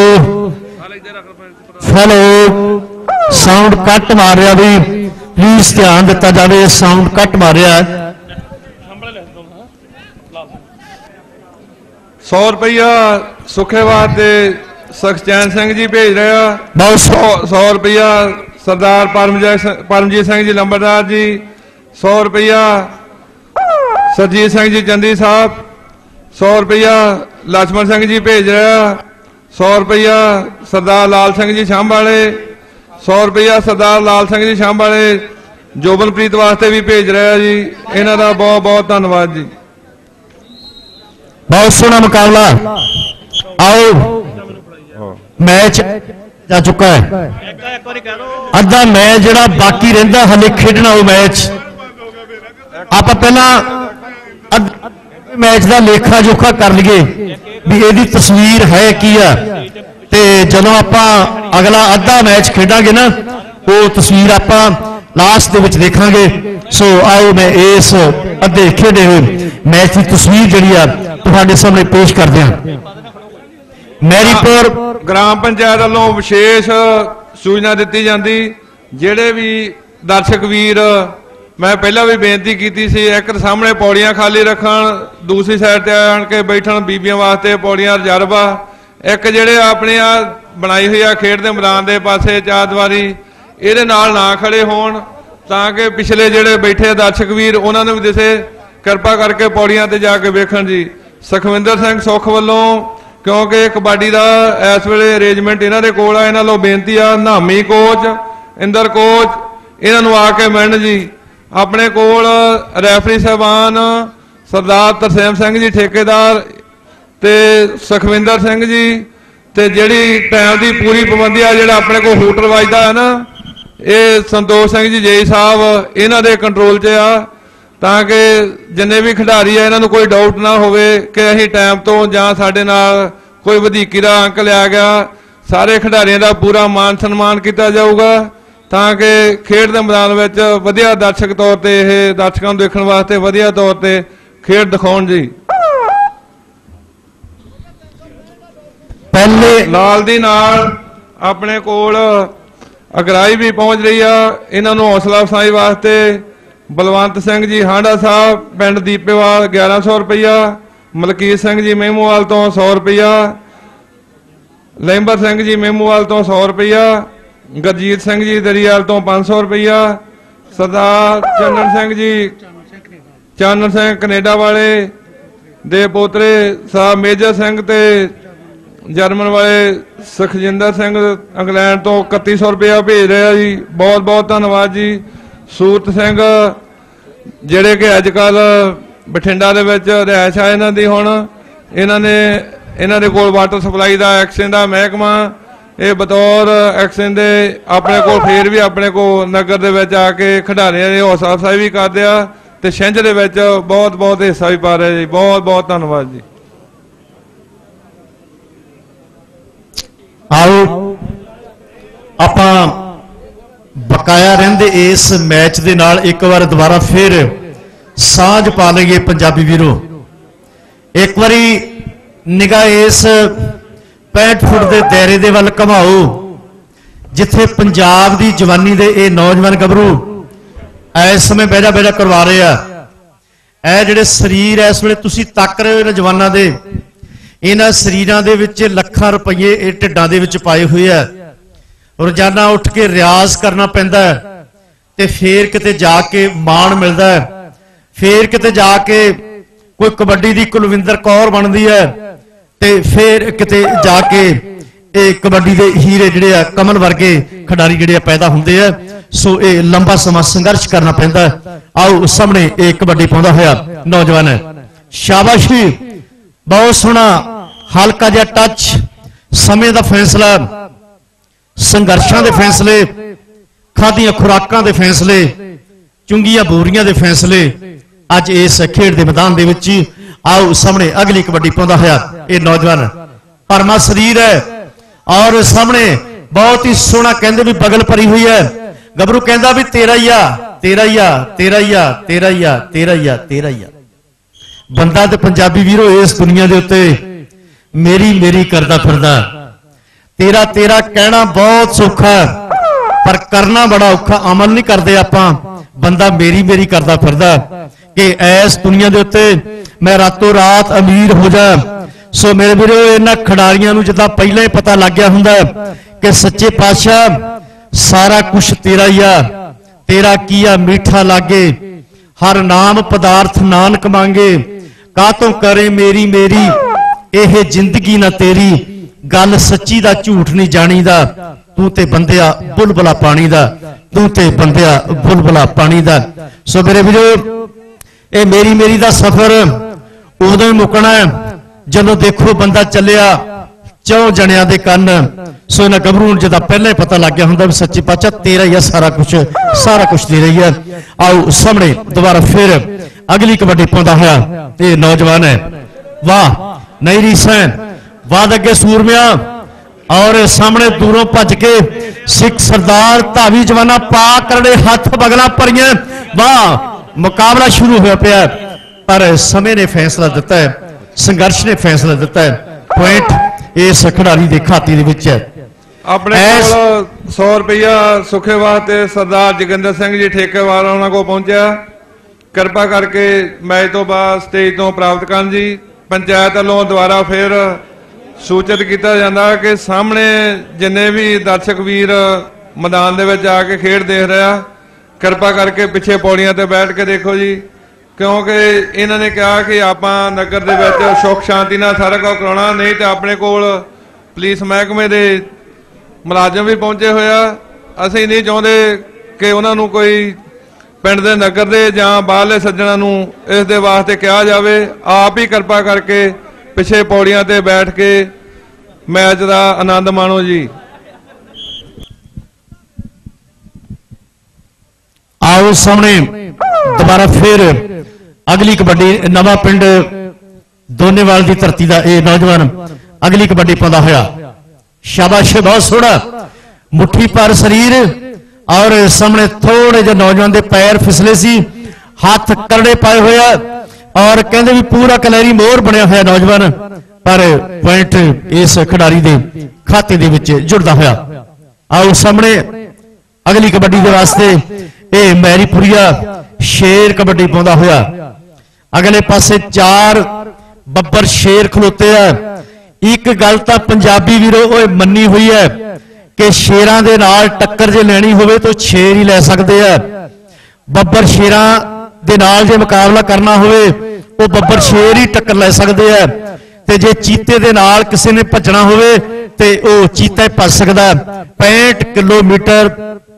Speaker 3: ਸਾਊਂਡ ਕੱਟ ਮਾਰ ਰਿਹਾ ਵੀ ਪਲੀਜ਼ ਧਿਆਨ ਦਿੱਤਾ ਜਾਵੇ, ਸਾਊਂਡ ਕੱਟ ਮਾਰਿਆ।
Speaker 1: 100 ਰੁਪਇਆ ਸੁਖੇਵਾਦ ਦੇ ਸਖਚੈਨ ਸਿੰਘ ਜੀ ਭੇਜ ਰਹੇ ਆ। 100 ਰੁਪਇਆ ਸਰਦਾਰ ਪਰਮਜੀਤ ਸਿੰਘ ਜੀ ਲੰਬਰਦਾਰ ਜੀ, 100 ਰੁਪਇਆ ਸਰਜੀਤ ਸਿੰਘ ਜੀ ਚੰਦੀ ਸਾਹਿਬ, 100 ਰੁਪਇਆ ਲక్ష్మణ ਸਿੰਘ ਜੀ ਭੇਜ ਰਿਹਾ, 100 ਰੁਪਇਆ ਸਰਦਾਰ ਲਾਲ ਸਿੰਘ ਜੀ ਸ਼ਾਮ ਵਾਲੇ, 100 ਰੁਪਇਆ ਸਰਦਾਰ ਲਾਲ ਸਿੰਘ ਜੀ ਸ਼ਾਮ ਵਾਲੇ ਜੋਬਨਪ੍ਰੀਤ ਵਾਸਤੇ ਵੀ ਭੇਜ ਰਿਹਾ ਜੀ। ਇਹਨਾਂ ਦਾ ਬਹੁਤ ਬਹੁਤ ਧੰਨਵਾਦ ਜੀ।
Speaker 3: ਬਹੁਤ ਸੋਹਣਾ ਮੁਕਾਬਲਾ। ਆਓ ਮੈਚ ਜਾ ਚੁੱਕਾ ਹੈ, ਅੱਧਾ ਮੈਚ ਜਿਹੜਾ ਬਾਕੀ ਰਹਿੰਦਾ ਹਲੇ ਖੇਡਣਾ ਉਹ ਮੈਚ ਆਪਾਂ ਪਹਿਲਾਂ ਮੈਚ ਦਾ ਲੇਖਾ ਜੋਖਾ ਕਰ ਲਈਏ ਵੀ ਇਹਦੀ ਤਸਵੀਰ ਹੈ ਕੀ ਆ, ਤੇ ਜਦੋਂ ਆਪਾਂ ਅਗਲਾ ਅੱਧਾ ਮੈਚ ਖੇਡਾਂਗੇ ਨਾ ਉਹ ਤਸਵੀਰ ਆਪਾਂ ਲਾਸਟ ਦੇ ਵਿੱਚ ਦੇਖਾਂਗੇ। ਸੋ ਆਓ ਮੈਂ ਇਸ ਅੱਧੇ ਖੇਡੇ ਹੋਏ ਮੈਚ ਦੀ ਤਸਵੀਰ ਜਿਹੜੀ ਆ ਤੁਹਾਡੇ ਸਾਹਮਣੇ ਪੇਸ਼ ਕਰਦੇ ਹਾਂ। ਮੈਰੀਪੁਰ
Speaker 1: ਗ੍ਰਾਮ ਪੰਚਾਇਤ ਵੱਲੋਂ ਵਿਸ਼ੇਸ਼ ਸੂਚਨਾ ਦਿੱਤੀ ਜਾਂਦੀ, ਜਿਹੜੇ ਵੀ ਦਰਸ਼ਕ ਵੀਰ, ਮੈਂ ਪਹਿਲਾਂ ਵੀ ਬੇਨਤੀ ਕੀਤੀ ਸੀ, ਇੱਕ ਸਾਹਮਣੇ ਪੌੜੀਆਂ ਖਾਲੀ ਰੱਖਣ, ਦੂਸਰੀ ਸਾਈਡ ਤੇ ਆਣ ਕੇ ਬੈਠਣ ਬੀਬੀਆਂ ਵਾਸਤੇ ਪੌੜੀਆਂ ਰਿਜ਼ਰਵ ਆ। ਇੱਕ ਜਿਹੜੇ ਆਪਣੇ ਆ ਬਣਾਈ ਹੋਈ ਆ ਖੇਡ ਦੇ ਮੈਦਾਨ ਦੇ ਪਾਸੇ ਚਾਰ ਦੀਵਾਰੀ, ਇਹਦੇ ਨਾਲ ਨਾ ਖੜੇ ਹੋਣ ਤਾਂ ਕਿ ਪਿਛਲੇ ਜਿਹੜੇ ਬੈਠੇ ਦਰਸ਼ਕ ਵੀਰ ਉਹਨਾਂ ਨੂੰ ਵੀ ਦਿਸੇ। ਕਿਰਪਾ ਕਰਕੇ ਪੌੜੀਆਂ ਤੇ ਜਾ ਕੇ ਵੇਖਣ ਜੀ। ਸੁਖਵਿੰਦਰ ਸਿੰਘ ਸੁੱਖ ਵੱਲੋਂ, ਕਿਉਂਕਿ ਕਬੱਡੀ ਦਾ ਇਸ ਵੇਲੇ ਅਰੇਂਜਮੈਂਟ ਇਹਨਾਂ ਦੇ ਕੋਲ ਆ, ਇਹਨਾਂ ਵੱਲੋਂ ਬੇਨਤੀ ਆ ਨਾਮੀ ਕੋਚ ਇੰਦਰ ਕੋਚ ਇਹਨਾਂ ਨੂੰ ਆ ਕੇ ਮਿਲਣ ਜੀ। ਆਪਣੇ ਕੋਲ ਰੈਫਰੀ ਸਾਹਿਬਾਨ ਸਰਦਾਰ ਤਰਸੇਮ ਸਿੰਘ ਜੀ ਠੇਕੇਦਾਰ ਤੇ ਸੁਖਵਿੰਦਰ ਸਿੰਘ ਜੀ, ਤੇ ਜਿਹੜੀ ਟਾਈਮ ਦੀ ਪੂਰੀ ਪਾਬੰਦੀ ਆ, ਜਿਹੜਾ ਆਪਣੇ ਕੋਲ ਹੋਟਲ ਵੱਜਦਾ ਹੈ ਨਾ, ਇਹ ਸੰਤੋਖ ਸਿੰਘ ਜੀ ਜੇਈ ਸਾਹਿਬ ਇਹਨਾਂ ਦੇ ਕੰਟਰੋਲ 'ਚ ਆ, ਤਾਂ ਕਿ ਜਿੰਨੇ ਵੀ ਖਿਡਾਰੀ ਆ ਇਹਨਾਂ ਨੂੰ ਕੋਈ ਡਾਊਟ ਨਾ ਹੋਵੇ ਕਿ ਅਸੀਂ ਟਾਈਮ ਤੋਂ ਜਾਂ ਸਾਡੇ ਨਾਲ ਕੋਈ ਵਧੀਕੀ ਦਾ ਅੰਕ ਲਿਆ ਗਿਆ। ਸਾਰੇ ਖਿਡਾਰੀਆਂ ਦਾ ਪੂਰਾ ਮਾਨ ਸਨਮਾਨ ਕੀਤਾ ਜਾਊਗਾ ਤਾਂ ਕਿ ਖੇਡ ਦੇ ਮੈਦਾਨ ਵਿੱਚ ਵਧੀਆ ਦਰਸ਼ਕ ਤੌਰ ਤੇ ਇਹ ਦਰਸ਼ਕਾਂ ਨੂੰ ਦੇਖਣ ਵਾਸਤੇ ਵਧੀਆ ਤੌਰ ਤੇ ਖੇਡ ਦਿਖਾਉਣ ਜੀ।
Speaker 3: पहले
Speaker 1: ਨਾਲ ਦੀ ਨਾਲ ਆਪਣੇ ਕੋਲ ਅਗਰਾਈ ਵੀ ਪਹੁੰਚ ਰਹੀ ਆ। ਇਹਨਾਂ ਨੂੰ ਹੌਸਲਾ ਅਫਜ਼ਾਈ ਵਾਸਤੇ ਬਲਵੰਤ ਸਿੰਘ ਜੀ ਹਾਂਡਾ ਸਾਹਿਬ ਪਿੰਡ ਦੀਪੇਵਾਲ 1100 ਰੁਪਈਆ, ਮਲਕੀਤ ਸਿੰਘ ਜੀ ਮਹਿਮੂਵਾਲ ਤੋਂ 100 ਰੁਪਈਆ, ਲੈਂਬਰ ਸਿੰਘ ਜੀ ਮਹਿਮੂਵਾਲ ਤੋਂ 100 ਰੁਪਈਆ, ਗੁਰਜੀਤ ਸਿੰਘ ਜੀ ਦਰੀਆਲ ਤੋਂ 500 ਰੁਪਈਆ, ਸਰਦਾਰ ਚਾਨਣ ਸਿੰਘ ਕੈਨੇਡਾ ਵਾਲੇ ਦੇ ਪੋਤਰੇ ਸਾਹਿਬ ਮੇਜਰ ਸਿੰਘ ਤੇ ਜਰਮਨ ਵਾਲੇ ਸੁਖਜਿੰਦਰ ਸਿੰਘ ਇੰਗਲੈਂਡ ਤੋਂ 3100 ਰੁਪਇਆ ਭੇਜ ਰਿਹਾ ਜੀ। ਬਹੁਤ ਬਹੁਤ ਧੰਨਵਾਦ ਜੀ। ਸੂਰਤ ਸਿੰਘ ਜਿਹੜੇ ਕਿ ਅੱਜ ਕੱਲ ਬਠਿੰਡਾ ਦੇ ਵਿੱਚ ਰਿਹਾਇਸ਼ ਆ ਇਹਨਾਂ ਦੀ, ਹੁਣ ਇਹਨਾਂ ਦੇ ਕੋਲ ਵਾਟਰ ਸਪਲਾਈ ਦਾ ਐਕਸ਼ਨ ਦਾ ਮਹਿਕਮਾ, ਇਹ ਬਤੌਰ ਐਕਸ਼ਨ ਦੇ ਆਪਣੇ ਕੋਲ ਫੇਰ ਵੀ ਆਪਣੇ ਕੋਲ ਨਗਰ ਦੇ ਵਿੱਚ ਆ ਕੇ ਖਿਡਾਰੀਆਂ ਦੀ ਹੌਸਲਾ ਅਫਜ਼ਾਈ ਵੀ ਕਰਦੇ ਆ ਤੇ ਛਿੰਝ ਦੇ ਵਿੱਚ ਬਹੁਤ ਬਹੁਤ ਹਿੱਸਾ ਵੀ ਪਾ ਰਹੇ ਜੀ। ਬਹੁਤ ਬਹੁਤ ਧੰਨਵਾਦ ਜੀ।
Speaker 3: आओ ਆਪਾਂ ਬਕਾਇਆ ਰਹਿੰਦੇ ਇਸ ਮੈਚ ਦੇ ਨਾਲ ਇੱਕ ਵਾਰ ਦੁਬਾਰਾ ਫਿਰ ਸਾਂਝ ਪਾ ਲਈਏ ਪੰਜਾਬੀ ਵੀਰੋ। ਇੱਕ ਵਾਰੀ ਨਿਗਾਹ ਇਸ 65 ਫੁੱਟ ਦੇ ਦਾਇਰੇ ਦੇ ਵੱਲ ਘਮਾਓ ਜਿੱਥੇ ਪੰਜਾਬ ਦੀ ਜਵਾਨੀ ਦੇ ਇਹ ਨੌਜਵਾਨ ਗੱਭਰੂ ਇਸ ਸਮੇਂ ਬਹਿਜਾ ਕਰਵਾ ਰਹੇ ਆ। ਇਹ ਜਿਹੜੇ ਸਰੀਰ ਇਸ ਵੇਲੇ ਤੁਸੀਂ ਤੱਕ ਰਹੇ ਹੋ ਇਹਨਾਂ ਜਵਾਨਾਂ ਦੇ, ਇਹਨਾਂ ਸਰੀਰਾਂ ਦੇ ਵਿੱਚ ਲੱਖਾਂ ਰੁਪਏ ਇਹ ਢਿੱਡਾਂ ਦੇ ਵਿੱਚ ਪਾਏ ਹੋਏ ਆ। ਰੋਜ਼ਾਨਾ ਉੱਠ ਕੇ ਰਿਆਜ਼ ਕਰਨਾ ਪੈਂਦਾ ਤੇ ਫੇਰ ਕਿਤੇ ਜਾ ਕੇ ਮਾਣ ਮਿਲਦਾ, ਫੇਰ ਕਿਤੇ ਜਾ ਕੇ ਕੋਈ ਕਬੱਡੀ ਦੀ ਕੁਲਵਿੰਦਰ ਕੌਰ ਬਣਦੀ ਹੈ ਤੇ ਫੇਰ ਕਿਤੇ ਜਾ ਕੇ ਇਹ ਕਬੱਡੀ ਦੇ ਹੀਰੇ ਜਿਹੜੇ ਆ ਕਮਲ ਵਰਗੇ ਖਿਡਾਰੀ ਜਿਹੜੇ ਆ ਪੈਦਾ ਹੁੰਦੇ ਆ। ਸੋ ਇਹ ਲੰਬਾ ਸਮਾਂ ਸੰਘਰਸ਼ ਕਰਨਾ ਪੈਂਦਾ। ਆਓ ਸਾਹਮਣੇ ਇਹ ਕਬੱਡੀ ਪਾਉਂਦਾ ਹੋਇਆ ਨੌਜਵਾਨ ਹੈ। ਸ਼ਾਬਾਸ਼ੀ, ਬਹੁਤ ਸੋਹਣਾ ਹਲਕਾ ਜਿਹਾ ਟੱਚ, ਸਮੇਂ ਦਾ ਫੈਸਲਾ, ਸੰਘਰਸ਼ਾਂ ਦੇ ਫੈਸਲੇ, ਖਾਧੀਆਂ ਖੁਰਾਕਾਂ ਦੇ ਫੈਸਲੇ, ਚੁੰਗੀਆਂ ਬੋਰੀਆਂ ਦੇ ਫੈਸਲੇ ਅੱਜ ਇਸ ਖੇਡ ਦੇ ਮੈਦਾਨ ਦੇ ਵਿੱਚ। ਆਓ ਸਾਹਮਣੇ ਅਗਲੀ ਕਬੱਡੀ ਪਾਉਂਦਾ ਹੋਇਆ ਇਹ ਨੌਜਵਾਨ। ਭਰਮਾ ਸਰੀਰ ਹੈ ਔਰ ਸਾਹਮਣੇ ਬਹੁਤ ਹੀ ਸੋਹਣਾ, ਕਹਿੰਦੇ ਵੀ ਬਗਲ ਭਰੀ ਹੋਈ ਹੈ। ਗੱਭਰੂ ਕਹਿੰਦਾ ਵੀ ਤੇਰਾ ਹੀ ਆ, ਤੇਰਾ ਹੀ ਆ, ਤੇਰਾ ਹੀ ਆ, ਤੇਰਾ ਹੀ ਆ, ਤੇਰਾ ਹੀ ਆ, ਤੇਰਾ ਹੀ ਆ। ਬੰਦਾ ਤੇ ਪੰਜਾਬੀ ਵੀਰੋ ਇਸ ਦੁਨੀਆ ਦੇ ਉੱਤੇ ਮੇਰੀ ਮੇਰੀ ਕਰਦਾ ਫਿਰਦਾ। ਤੇਰਾ ਤੇਰਾ ਕਹਿਣਾ ਬਹੁਤ ਸੌਖਾ ਪਰ ਕਰਨਾ ਬੜਾ ਔਖਾ। ਅਮਲ ਨਹੀਂ ਕਰਦੇ ਆਪਾਂ, ਬੰਦਾ ਮੇਰੀ ਮੇਰੀ ਕਰਦਾ ਫਿਰਦਾ ਕਿ ਇਸ ਦੁਨੀਆ ਦੇ ਉੱਤੇ ਮੈਂ ਰਾਤੋਂ ਰਾਤ ਅਮੀਰ ਹੋ ਜਾ। ਸੋ ਮੇਰੇ ਵੀਰੋ ਇਹਨਾਂ ਖਿਡਾਰੀਆਂ ਨੂੰ ਜਿੱਦਾਂ ਪਹਿਲਾਂ ਹੀ ਪਤਾ ਲੱਗ ਗਿਆ ਹੁੰਦਾ ਕਿ ਸੱਚੇ ਪਾਤਸ਼ਾਹ ਸਾਰਾ ਕੁਝ ਤੇਰਾ ਹੀ ਆ, ਤੇਰਾ ਕੀ ਆ ਮੀਠਾ ਲਾਗੇ, ਹਰ ਨਾਮ ਪਦਾਰਥ ਨਾਨਕ ਮੰਗੇ, ਕਾਤੋਂ ਕਰੇ ਮੇਰੀ ਮੇਰੀ ਇਹ ਜ਼ਿੰਦਗੀ ਨਾ ਤੇਰੀ, ਗੱਲ ਸੱਚੀ ਦਾ ਝੂਠ ਨਹੀਂ ਜਾਣੀਦਾ, ਤੂੰ ਤੇ ਬੰਦਿਆ ਬੁਲਬੁਲਾ ਪਾਣੀ ਦਾ, ਤੂੰ ਤੇ ਬੰਦਿਆ ਬੁਲਬੁਲਾ ਪਾਣੀ ਦਾ। ਸੋ ਮੇਰੇ ਵੀਰੋ ਇਹ ਮੇਰੀ ਮੇਰੀ ਦਾ ਸਫ਼ਰ ਉਦੋਂ ਹੀ ਮੁੱਕਣਾ ਜਦੋਂ ਦੇਖੋ ਬੰਦਾ ਚੱਲਿਆ 4 ਜਣਿਆਂ ਦੇ ਕੰਨ। ਸੋ ਇਹਨਾਂ ਗੱਭਰੂ ਨੂੰ ਜਦੋਂ ਪਹਿਲਾਂ ਹੀ ਪਤਾ ਲੱਗ ਗਿਆ ਹੁੰਦਾ ਵੀ ਸੱਚੀ ਪਾਤਸ਼ਾਹ ਤੇਰਾ ਹੀ ਆ ਸਾਰਾ ਕੁਝ ਤੇਰਾ ਹੀ ਆ। ਆਓ ਸਾਹਮਣੇ ਦੁਬਾਰਾ ਫਿਰ ਅਗਲੀ ਕਬੱਡੀ ਪਾਉਂਦਾ ਹੋਇਆ ਇਹ ਨੌਜਵਾਨ ਹੈ। ਵਾਹ ਨਹੀਂ ਰੀਸਾਂ, ਵਾਦ ਅੱਗੇ ਸੂਰਮਿਆ ਔਰ ਸਾਹਮਣੇ ਦੂਰੋਂ ਭੱਜ ਕੇ ਸਿੱਖ ਸਰਦਾਰ ਧਾਵੀ ਜਵਾਨਾ ਪਾ ਕਰੜੇ ਹੱਥ ਬਗਲਾ ਭਰੀਆਂ। ਵਾਹ ਮੁਕਾਬਲਾ ਸ਼ੁਰੂ ਹੋਇਆ ਪਿਆ ਪਰ ਸਮੇਂ ਨੇ ਫੈਸਲਾ ਦਿੱਤਾ ਹੈ, ਸੰਘਰਸ਼ ਨੇ ਫੈਸਲਾ ਦਿੱਤਾ ਹੈ। ਪੁਆਇੰਟ ਇਸ ਖਿਡਾਰੀ ਦੇ ਖਾਤੇ ਦੇ ਵਿੱਚ ਹੈ।
Speaker 1: ਆਪਣੇ ਕੋਲ 100 ਰੁਪਇਆ ਸੁਖੇ ਵਾਸਤੇ ਸਰਦਾਰ ਜੋਗਿੰਦਰ ਸਿੰਘ ਜੀ ਠੇਕੇਵਾਲ ਉਹਨਾਂ ਕੋਲ ਪਹੁੰਚਿਆ। ਕਿਰਪਾ ਕਰਕੇ ਮੈਚ ਤੋਂ ਬਾਅਦ ਸਟੇਜ ਤੋਂ ਪ੍ਰਾਪਤ ਕਰਨ ਜੀ। ਪੰਚਾਇਤ ਵੱਲੋਂ ਦੁਬਾਰਾ ਫਿਰ ਸੂਚਿਤ ਕੀਤਾ ਜਾਂਦਾ ਕਿ ਸਾਹਮਣੇ ਜਿੰਨੇ ਵੀ ਦਰਸ਼ਕ ਵੀਰ ਮੈਦਾਨ ਦੇ ਵਿੱਚ ਆ ਕੇ ਖੇਡ ਦੇਖ ਰਿਹਾ, ਕਿਰਪਾ ਕਰਕੇ ਪਿੱਛੇ ਪੌੜੀਆਂ ਤੇ ਬੈਠ ਕੇ ਦੇਖੋ ਜੀ, ਕਿਉਂਕਿ ਇਹਨਾਂ ਨੇ ਕਿਹਾ ਕਿ ਆਪਾਂ ਨਗਰ ਦੇ ਵਿੱਚ ਸੁੱਖ ਸ਼ਾਂਤੀ ਨਾਲ ਸਾਰਾ ਕੁਝ ਕਰਾਉਣਾ। ਨਹੀਂ ਤੇ ਆਪਣੇ ਕੋਲ ਪੁਲਿਸ ਮਹਿਕਮੇ ਦੇ ਮੁਲਾਜ਼ਮ ਵੀ ਪਹੁੰਚੇ ਹੋਇਆ। ਅਸੀਂ ਨਹੀਂ ਚਾਹੁੰਦੇ ਕਿ ਉਹਨਾਂ ਨੂੰ ਕੋਈ ਪਿੰਡ ਦੇ ਨਗਰ ਦੇ ਜਾਂ ਬਾਹਰਲੇ ਸੱਜਣਾਂ ਨੂੰ ਇਸ ਦੇ ਵਾਸਤੇ ਕਿਹਾ ਜਾਵੇ। ਆਪ ਹੀ ਕਿਰਪਾ ਕਰਕੇ ਪਿੱਛੇ ਪੌੜੀਆਂ ਤੇ ਬੈਠ ਕੇ ਮੈਚ ਦਾ ਆਨੰਦ ਮਾਣੋ ਜੀ।
Speaker 3: आओ सामने दोबारा फिर अगली कबड्डी नवा पिंड दोनेवाल की धरती का यह नौजवान अगली कबड्डी पाता होया। शाबाश, बहुत सोहना मुट्ठी पर शरीर और सामने थोड़े जे नौजवान के पैर फिसले सी, हाथ करड़े पाए हुए और कहते भी पूरा कलैरी मोर बनया हुआ नौजवान। पर पॉइंट इस खिडारी के खाते दे विच जुड़दा होया। आओ सामने अगली कबड्डी के वास्ते ये मैरीपुरिया शेर कबड्डी पाउंदा होया। अगले पासे 4 बब्बर शेर खलोते हैं। एक गल तां पंजाबी वीरो ओए मन्नी हुई है कि शेरां दे नाल टक्कर जे लैनी होवे तो शेर ही लै सकदे आ। बब्बर शेरां दे नाल जे मुकाबला करना होवे वो बब्बर शेर ही टक्कर लै सकदे आ ते जे चीते दे नाल किसी ने भजना होवे ते वो चीता ही भज सकदा। 65 किलोमीटर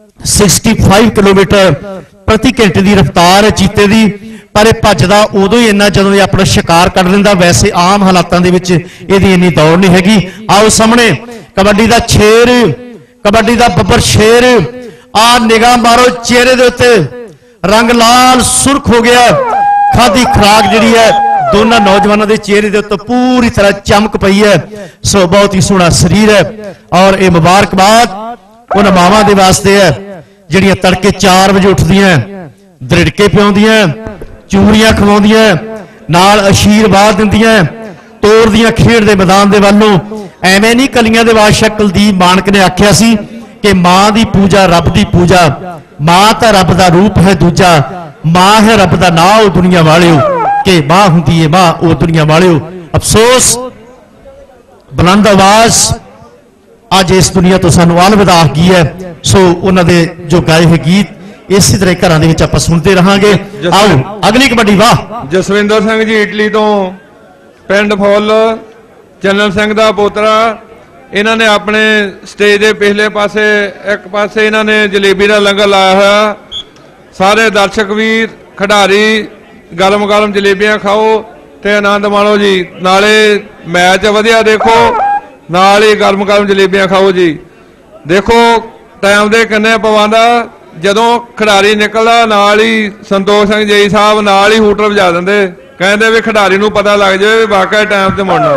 Speaker 3: 65 किलोमीटर प्रति घंटे की रफ्तार है चीते की, पर यह भजदा उदों ही इन्ना जदों अपना शिकार कर लेंदा। वैसे आम हालातों के विच इहदी इन्नी दौड़ नहीं हैगी। आओ सामने कबड्डी का शेर, कबड्डी का बब्बर शेर। आ निगाह मारो चेहरे दे उत्ते रंग लाल सुर्ख हो गया। खादी खुराक जिहड़ी है दोनों नौजवानों के चेहरे के उत्ते पूरी तरह चमक पई है। सो बहुत ही सोहना शरीर है और ये मुबारकबाद उन मावां दे वास्ते है जिहड़ियां तड़के 4 बजे उठदियां, दरिड़के पिआउंदियां, चूरियां खवाउंदियां, नाल आशीर्वाद दिंदियां, तोड़दियां खेड दे मैदान दे वल्लों। एवें नहीं कलियां दे बादशाह कुलदीप मानक ने आख्या सी कि मां दी पूजा रब दी पूजा, मां तां रब दा रूप है दूजा, मां है रब दा नां ओ दुनिया वालिओ, कि मां हुंदी है मां ओ दुनिया वालिओ। अफसोस बुलंद आवाज अज इस दुनिया तो सानू अलविदा आखी है। सो उन्होंने जो गाए हुए गीत इसी तरह घर आप सुनते रहांगे। आओ अगली कबड्डी। वाह
Speaker 1: जसविंदर सिंह जी इटली तो पिंड फुल चन्नल सिंह का पोतरा। इन्होंने अपने स्टेज के पिछले पासे एक पासे इन्होंने जलेबी का लंगर लाया हुआ। सारे दर्शक वीर खिडारी गरम गरम जलेबियां खाओ ते आनंद माणो जी। नाले मैच वधिया देखो, नाल ही गरम गरम जलेबियां खाओ जी। देखो टाइम दे किन्ने पवांदा, जदों खिडारी निकलदा नाल ही संतोष सिंह जी साहब नाल ही हूटर वजा दिंदे, कहंदे भी खिडारी नूं पता लग जाए वाकई टाइम ते मुड़ना।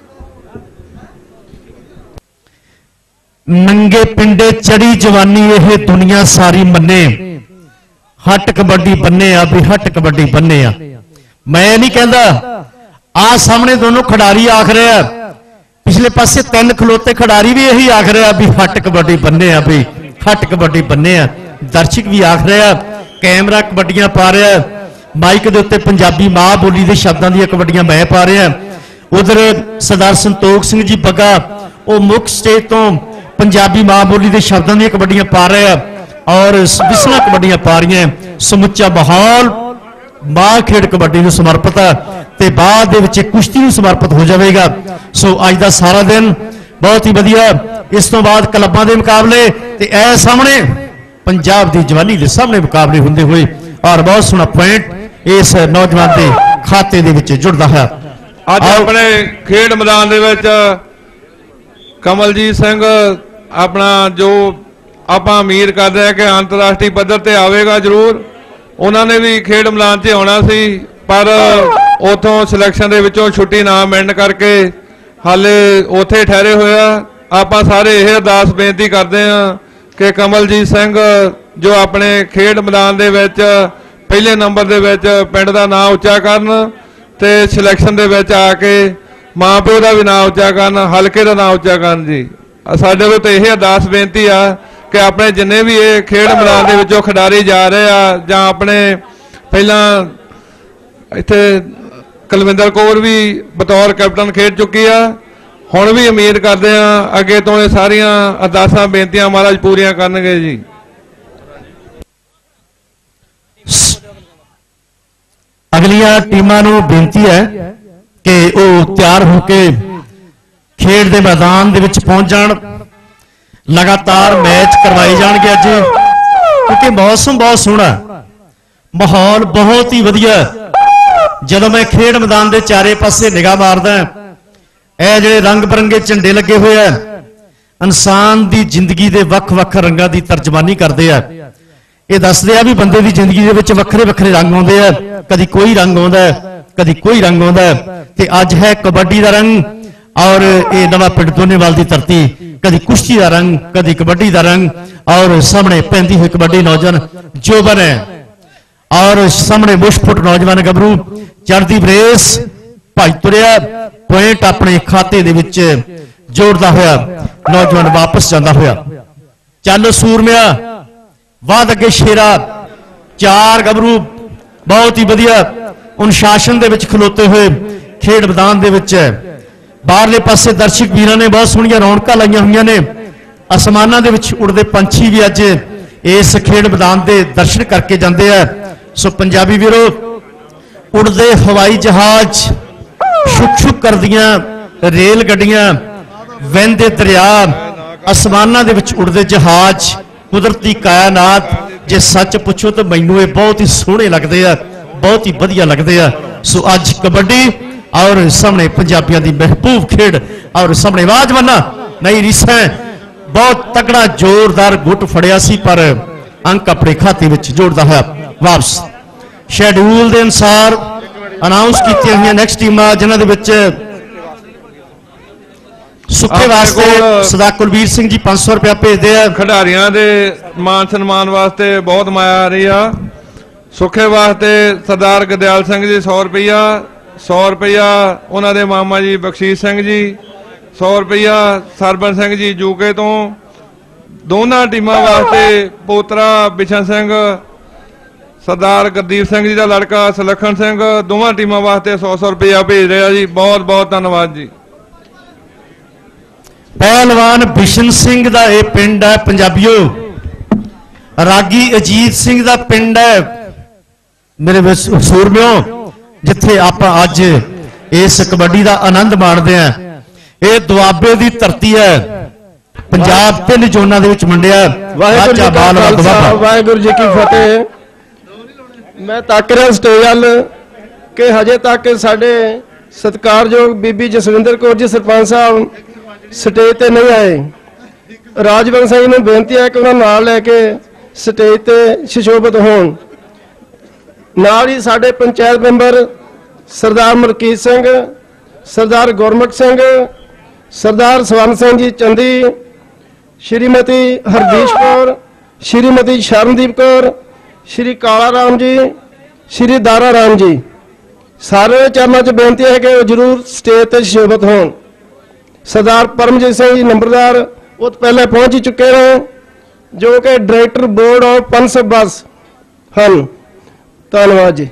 Speaker 3: नंगे पिंडे चढ़ी जवानी यह दुनिया सारी मन्ने, हट कबड्डी बन्ने आ भी हट कबड्डी बन्ने आ। मैं नहीं कहता, आ सामने दोनों खिडारी आख रहे हैं, पिछले पासे 3 खलोते खिडारी भी यही आख रहे हैं भी हट कबड्डी बन्ने आ भी हट कबड्डी बन्ने आ। दर्शक भी आख रहे हैं, कैमरा कबड्डियां पा रहा है, माइक के उत्ते पंजाबी मां बोली के शब्दों दी कबड्डियां मैं पा रहा। उधर सरदार संतोख सिंह जी बग्गा वो मुख स्टेज तो पंजाबी मां बोली के शब्दों दी कबड्डियां पा रहे हैं और विसला कबड्डियां पा रही हैं। समुचा माहौल मां खेड कबड्डी को समर्पित है ते बाद दे विच कुश्ती को समर्पित हो जाएगा। सो अज का सारा दिन बहुत ही वधिया। इस तो बाद क्लबां दे मुकाबले ते ए सामने पंजाब की जवानी के सामने मुकाबले होंदे हुए और बहुत सोहना पॉइंट इस नौजवान के खाते दे विच जुड़दा है।
Speaker 1: अज अपने खेड मैदान दे विच कमलजीत सिंह अपना जो आप उम्मीद करते हैं कि अंतरराष्ट्रीय पद्धर ते आवेगा जरूर, उन्होंने भी खेड मैदान से आना सी पर उतों सिलेक्शन दे विचों छुट्टी ना मिलने करके हाले उत्थे ठहरे होया। आप सारे यह अरदास बेनती करते हैं कि कमलजीत सिंह जो अपने खेड मैदान दे विच पहले नंबर दे विच पिंड दा नाम उच्चा करन ते सिलेक्शन दे विच आके मां प्यो का भी नाम उच्चा करन, हल्के का नाम उच्चा करन जी। साडे कोल तो यह अरदास बेनती आ कि अपने जिन्ने भी ये खेड मैदान दे विचों खिडारी जा रहे आ जां अपने पहला इत्थे कुलविंदर कौर भी बतौर कैप्टन खेड चुकी आ, हुण भी उम्मीद करते हैं अगे तो ये सारियां अरदासां बेनतियां महाराज पूरियां करनगे जी।
Speaker 3: अगलियां टीमां नूं बेनती है कि वह तैयार होकर खेड के मैदान दे विच पहुंच जाण। लगातार मैच करवाए जाएंगे अज क्योंकि मौसम बहुत सोहना, माहौल बहुत ही वधिया। जदों मैं खेड मैदान के चारे पासे निगाह मारदा, ਇਹ ਜਿਹੜੇ रंग बिरंगे झंडे लगे हुए हैं इंसान की जिंदगी के ਵੱਖ-ਵੱਖ रंगों की तर्जमानी करते हैं। ये दसदे आ भी बंदे की जिंदगी के विच ਵੱਖਰੇ-ਵੱਖਰੇ रंग आउंदे आ, कदी कोई रंग आउंदा है कदी कोई रंग आउंदा है। ते अज है कबड्डी का रंग और ये नवां पिंड दोनेवाल की धरती, कदी कुश्ती का रंग कदी कबड्डी का रंग और सामने पैंदी हुई कबड्डी नौजवान जोबन है और सामने मुश्फुट नौजवान गबरू चढ़ती बरेस ਭੱਜ ਤੁਰਿਆ ਪੁਆਇੰਟ ਆਪਣੇ ਖਾਤੇ ਦੇ ਵਿੱਚ ਜੋੜਦਾ ਹੋਇਆ ਨੌਜਵਾਨ ਵਾਪਸ ਜਾਂਦਾ ਹੋਇਆ। ਚੱਲ ਸੂਰਮਿਆ ਬਾਅਦ ਅੱਗੇ ਸ਼ੇਰਾ 4 ਗੱਭਰੂ बहुत ही वधिया अनुशासन दे विच खलोते हुए खेड मैदान दे विच बाहरले पासे दर्शक वीरां ने बहुत सोहणियां रौनकां लाईयां होईयां ने। आसमानां दे विच उड़दे पंछी भी अज इस खेड मैदान दे दर्शन करके जाते हैं। सो पंजाबी वीरो उड़दे हवाई जहाज शुक शुक करदियां रेल गड्डियां वहंदे दरिया आसमानां दे विच उड़दे जहाज कुदरती कायनात जे सच पुछो तो मैनू ये बहुत ही सोहने लगते हैं बहुत ही वधिया लगते हैं। सो अज कबड्डी और सामने पंजाबियों की महबूब खेड और सामने वाजवाना नई रिसा बहुत तगड़ा जोरदार गुट फड़िया सी पर अंक अपने खाते में जोड़ता है वापस। शेड्यूल के अनुसार अनाउंस की हुई नैक्सट टीमां जिन्होंने सुखे वास्ते सरदार कुलवीर सिंह जी 500 रुपया भेजते हैं।
Speaker 1: खिडारियों के मान सम्मान वास्ते बहुत माया आ रही है। सुखे वास्ते सरदार गदयाल सिंह जी 100 रुपया 100 रुपया उन्होंने मामा जी बख्शीश सिंह जी 100 रुपया सरबन सिंह जी जूके तो दोनों टीमों वास्ते पोतरा बिशन सिंह सरदार गुरदीप सिंह जी का लड़का सुलखन सिंह दोवां टीमों वास्ते 100-100 रुपया भेज रहा जी। बहुत बहुत धन्यवाद जी।
Speaker 3: पहलवान बिशन सिंह का यह पिंड है पंजाबियों रागी अजीत सिंह का पिंड है मेरे सूरमियों जिथे आप अज इस कबड्डी का आनंद माणते हैं। यह दुआबे की धरती है पंजाब 3 जोनां दे विच वंडिया।
Speaker 4: वाहिगुरू जी की फतेह। मैं तक रहा स्टेज वाल कि हजे तक साडे सत्कारयोग बीबी जसविंदर कौर जी सरपंच साहब स्टेज ते नहीं आए। राजवंश जी नूं बेनती है कि उन्होंने नाल लैके स्टेज ते सुशोभित होण। नाल ही साडे पंचायत मैंबर सरदार मलकीत सिंह सरदार गुरमुख सिंह सरदार सवर्ण सिंह जी चंदी श्रीमती हरदीश कौर श्रीमती शरणदीप कौर श्री काला राम जी श्री दारा राम जी सारे चरणों च बेनती है कि जरूर स्टेज ते सुशोभित होण। सरदार परमजीत सिंह जी नंबरदार वो तो पहले पहुंच ही चुके हैं जो कि डायरेक्टर बोर्ड ऑफ पंच बस हैं। धन्यवाद जी।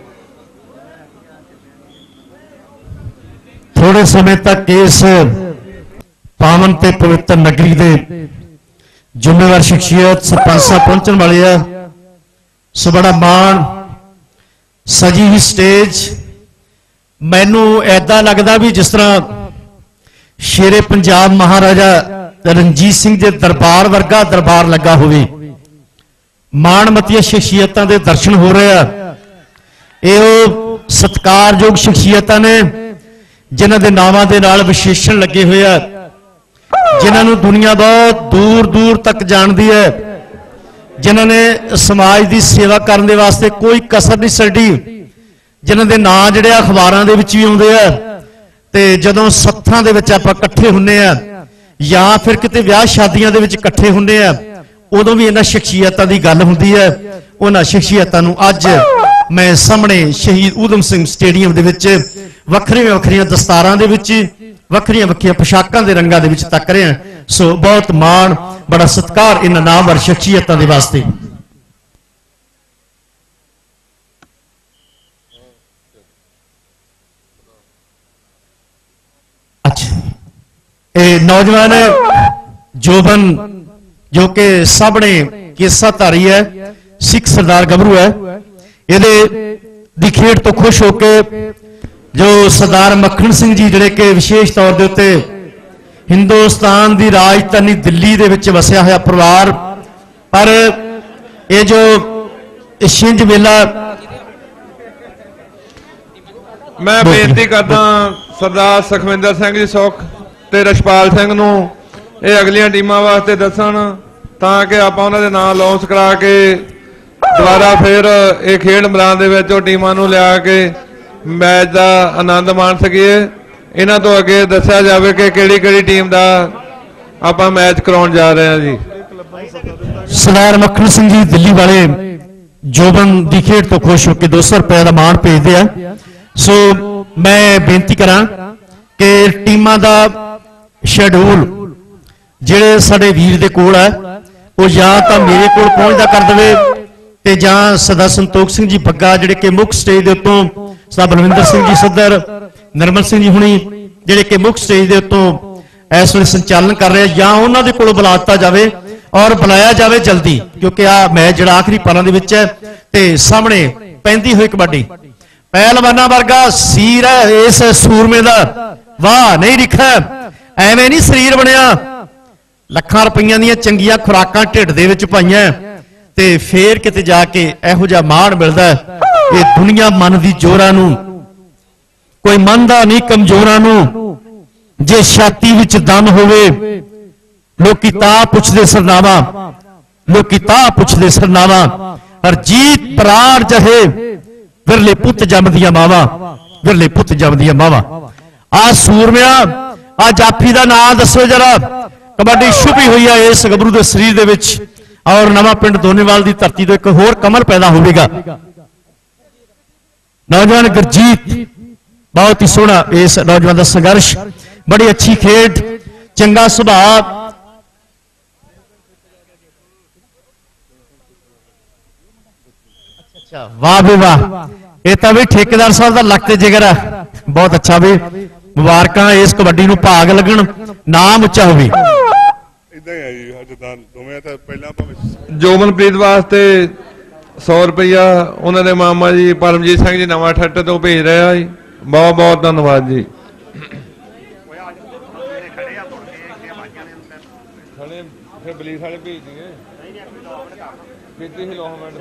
Speaker 3: थोड़े समय तक इस पावन ते पवित्र नगरी दे जिम्मेवार शख्सियत सरपंच साहब पहुंचने वाले है। सो बड़ा मान सजी ही स्टेज मैनू ऐदा लगता भी जिस तरह शेरे पंजाब महाराजा रणजीत सिंह के दरबार वर्गा दरबार लगा होवे। माणमतिया शख्सियतां दे दर्शन हो रहे हैं। ये सत्कारयोग शख्सियतां ने जिन्हां दे नावां दे नाल विशेषण लगे हुए हैं जिन्हां नूं दुनिया बहुत दूर दूर तक जानती है जिन्हां ने समाज की सेवा करने वास्ते कोई कसर नहीं छड्डी जिन्हां दे नां जिहड़े अखबारां दे विच भी आउंदे आ ते जदों सत्थां दे विच आपां इकट्ठे हुंदे आ या फिर किते विआह शादियां दे विच इकट्ठे हुंदे आ उदों भी इन्हां शख्सियतां दी गल हुंदी है। उन्हां शख्सियतां नूं अज मैं सामने शहीद ऊधम सिंह स्टेडियम दे विच वखरियां वखरियां दस्तारां दे विच वखरियां वखरियां पोशाकां दे रंगां दे विच तक रहे हैं। सो बहुत मान बड़ा सत्कार इन्हां नामवर शख्सियतां दे वास्ते। नौजवान जोबन जो कि सामने केसाधारी है सिख सरदार गभरू है ये खेड तो खुश होके जो सरदार मक्खन सिंह जी जिहड़े कि विशेष तौर के उत्ते हिंदुस्तान की राजधानी दिल्ली दे विच वसिया होया परिवार पर ये जो छिंज मेला
Speaker 1: मैं बेनती करदा सरदार सुखविंदर सिंह जी सुख ते रछपाल सिंह नूं ये अगलियां टीमां वास्ते दसन तां कि आपां उन्हां दे नाम लॉन्च करा के दोबारा फिर ये खेड मैदान दे विच टीमां नूं लिया के मैच का आनंद माण सकीए। इन्हां तो अगे दस्सिया जावे कि किहड़ी टीम का आपां मैच कराउण जा रहे हैं जी।
Speaker 3: सरदार मक्खन सिंह जी दिल्ली वाले जोबन की खेड तो खुश होकर 200 रुपए का मान भेजते हैं। सो मैं बेनती करा कि टीमां दा शेड्यूल ਜਿਹੜੇ ਸਾਡੇ ਵੀਰ ਦੇ ਕੋਲ ਹੈ ਉਹ ਜਾਂ ਤਾਂ ਮੇਰੇ ਕੋਲ ਪਹੁੰਚਦਾ ਕਰ ਦੇਵੇ ਤੇ ਜਾਂ ਸਦਾ ਸੰਤੋਖ ਸਿੰਘ ਜੀ ਬੱਗਾ ਜਿਹੜੇ ਕਿ ਮੁੱਖ ਸਟੇਜ ਦੇ ਉੱਤੋਂ ਸਦਾ ਬਲਵਿੰਦਰ ਸਿੰਘ ਜੀ ਸੱਦਰ ਨਰਮਲ ਸਿੰਘ ਜੀ ਹੁਣੀ ਜਿਹੜੇ ਕਿ ਮੁੱਖ ਸਟੇਜ ਦੇ ਉੱਤੋਂ ਇਸ ਵੇਲੇ ਸੰਚਾਲਨ ਕਰ ਰਹੇ ਜਾਂ ਉਹਨਾਂ ਦੇ ਕੋਲੋਂ ਬੁਲਾ ਦਿੱਤਾ ਜਾਵੇ ਔਰ ਬੁਲਾਇਆ ਜਾਵੇ ਜਲਦੀ ਕਿਉਂਕਿ ਆ ਮੈਚ ਜਿਹੜਾ ਆਖਰੀ ਪਾਲਾਂ ਦੇ ਵਿੱਚ ਹੈ ਤੇ ਸਾਹਮਣੇ ਪੈਂਦੀ ਹੋਈ ਕਬੱਡੀ ਪਹਿਲਵਾਨਾਂ ਵਰਗਾ ਸੀਰ ਹੈ ਇਸ ਸੂਰਮੇ ਦਾ ਵਾਹ ਨਹੀਂ ਰਿਖਾ ਐਵੇਂ ਨਹੀਂ ਸਰੀਰ ਬਣਿਆ ਲੱਖਾਂ ਰੁਪਈਆਂ ਦੀਆਂ ਚੰਗੀਆਂ ਖੁਰਾਕਾਂ ਢਿੱਡ ਦੇ ਵਿੱਚ ਪਾਈਆਂ ਤੇ ਫੇਰ ਕਿਤੇ ਜਾ ਕੇ ਇਹੋ ਜਿਹਾ ਮਾਣ ਮਿਲਦਾ ਇਹ ਦੁਨੀਆ ਮੰਨਦੀ ਜੋਰਾਂ ਨੂੰ ਕੋਈ ਮੰਨਦਾ ਨਹੀਂ ਕਮਜ਼ੋਰਾਂ ਨੂੰ ਜੇ ਛਾਤੀ ਵਿੱਚ ਦਮ ਹੋਵੇ ਲੋਕੀ ਤਾਂ ਪੁੱਛਦੇ ਸਰਨਾਵਾ ਲੋਕੀ ਤਾਂ ਪੁੱਛਦੇ ਸਰਨਾਵਾ ਹਰਜੀਤ ਪ੍ਰਾਰ ਜਹੇ ਵਿਰਲੇ ਪੁੱਤ ਜੰਮਦੀਆਂ ਮਾਵਾਂ ਵਿਰਲੇ ਪੁੱਤ ਜੰਮਦੀਆਂ ਮਾਵਾਂ ਆ ਸੂਰਮਿਆ ਆ ਜਾਫੀ ਦਾ ਨਾਂ ਦੱਸੋ ਜਰਾ कबड्डी छुपी हुई है इस गबरू के शरीर दे विच और नवा पिंड दोनेवाल की धरती तो एक होर कमल पैदा होगा नौजवान गुरजीत बहुत ही सोहना इस नौजवान का संघर्ष बड़ी अच्छी खेड चंगा सुभाव वाह भी वाह ये तो भी ठेकेदार साहब का लक ते जिगर है बहुत अच्छा भी मुबारक इस कबड्डी नूं भाग लगन नाम उच्चा होवे
Speaker 1: ਜੋਬਨਪ੍ਰੀਤ ਵਾਸਤੇ 100 ਰੁਪਇਆ ਉਹਨਾਂ ਦੇ ਮਾਮਾ ਜੀ ਪਰਮਜੀਤ ਸਿੰਘ ਜੀ ਨਵਾਂ ਠੱਟ ਤੋਂ ਭੇਜ ਰਿਹਾ ਜੀ ਬਹੁਤ ਬਹੁਤ ਧੰਨਵਾਦ ਜੀ ਫਿਰ ਬਲੀਸ ਵਾਲੇ ਭੇਜ ਦਿਏ ਕੀਤੀ ਸੀ ਲੋਹਮੈਂਟ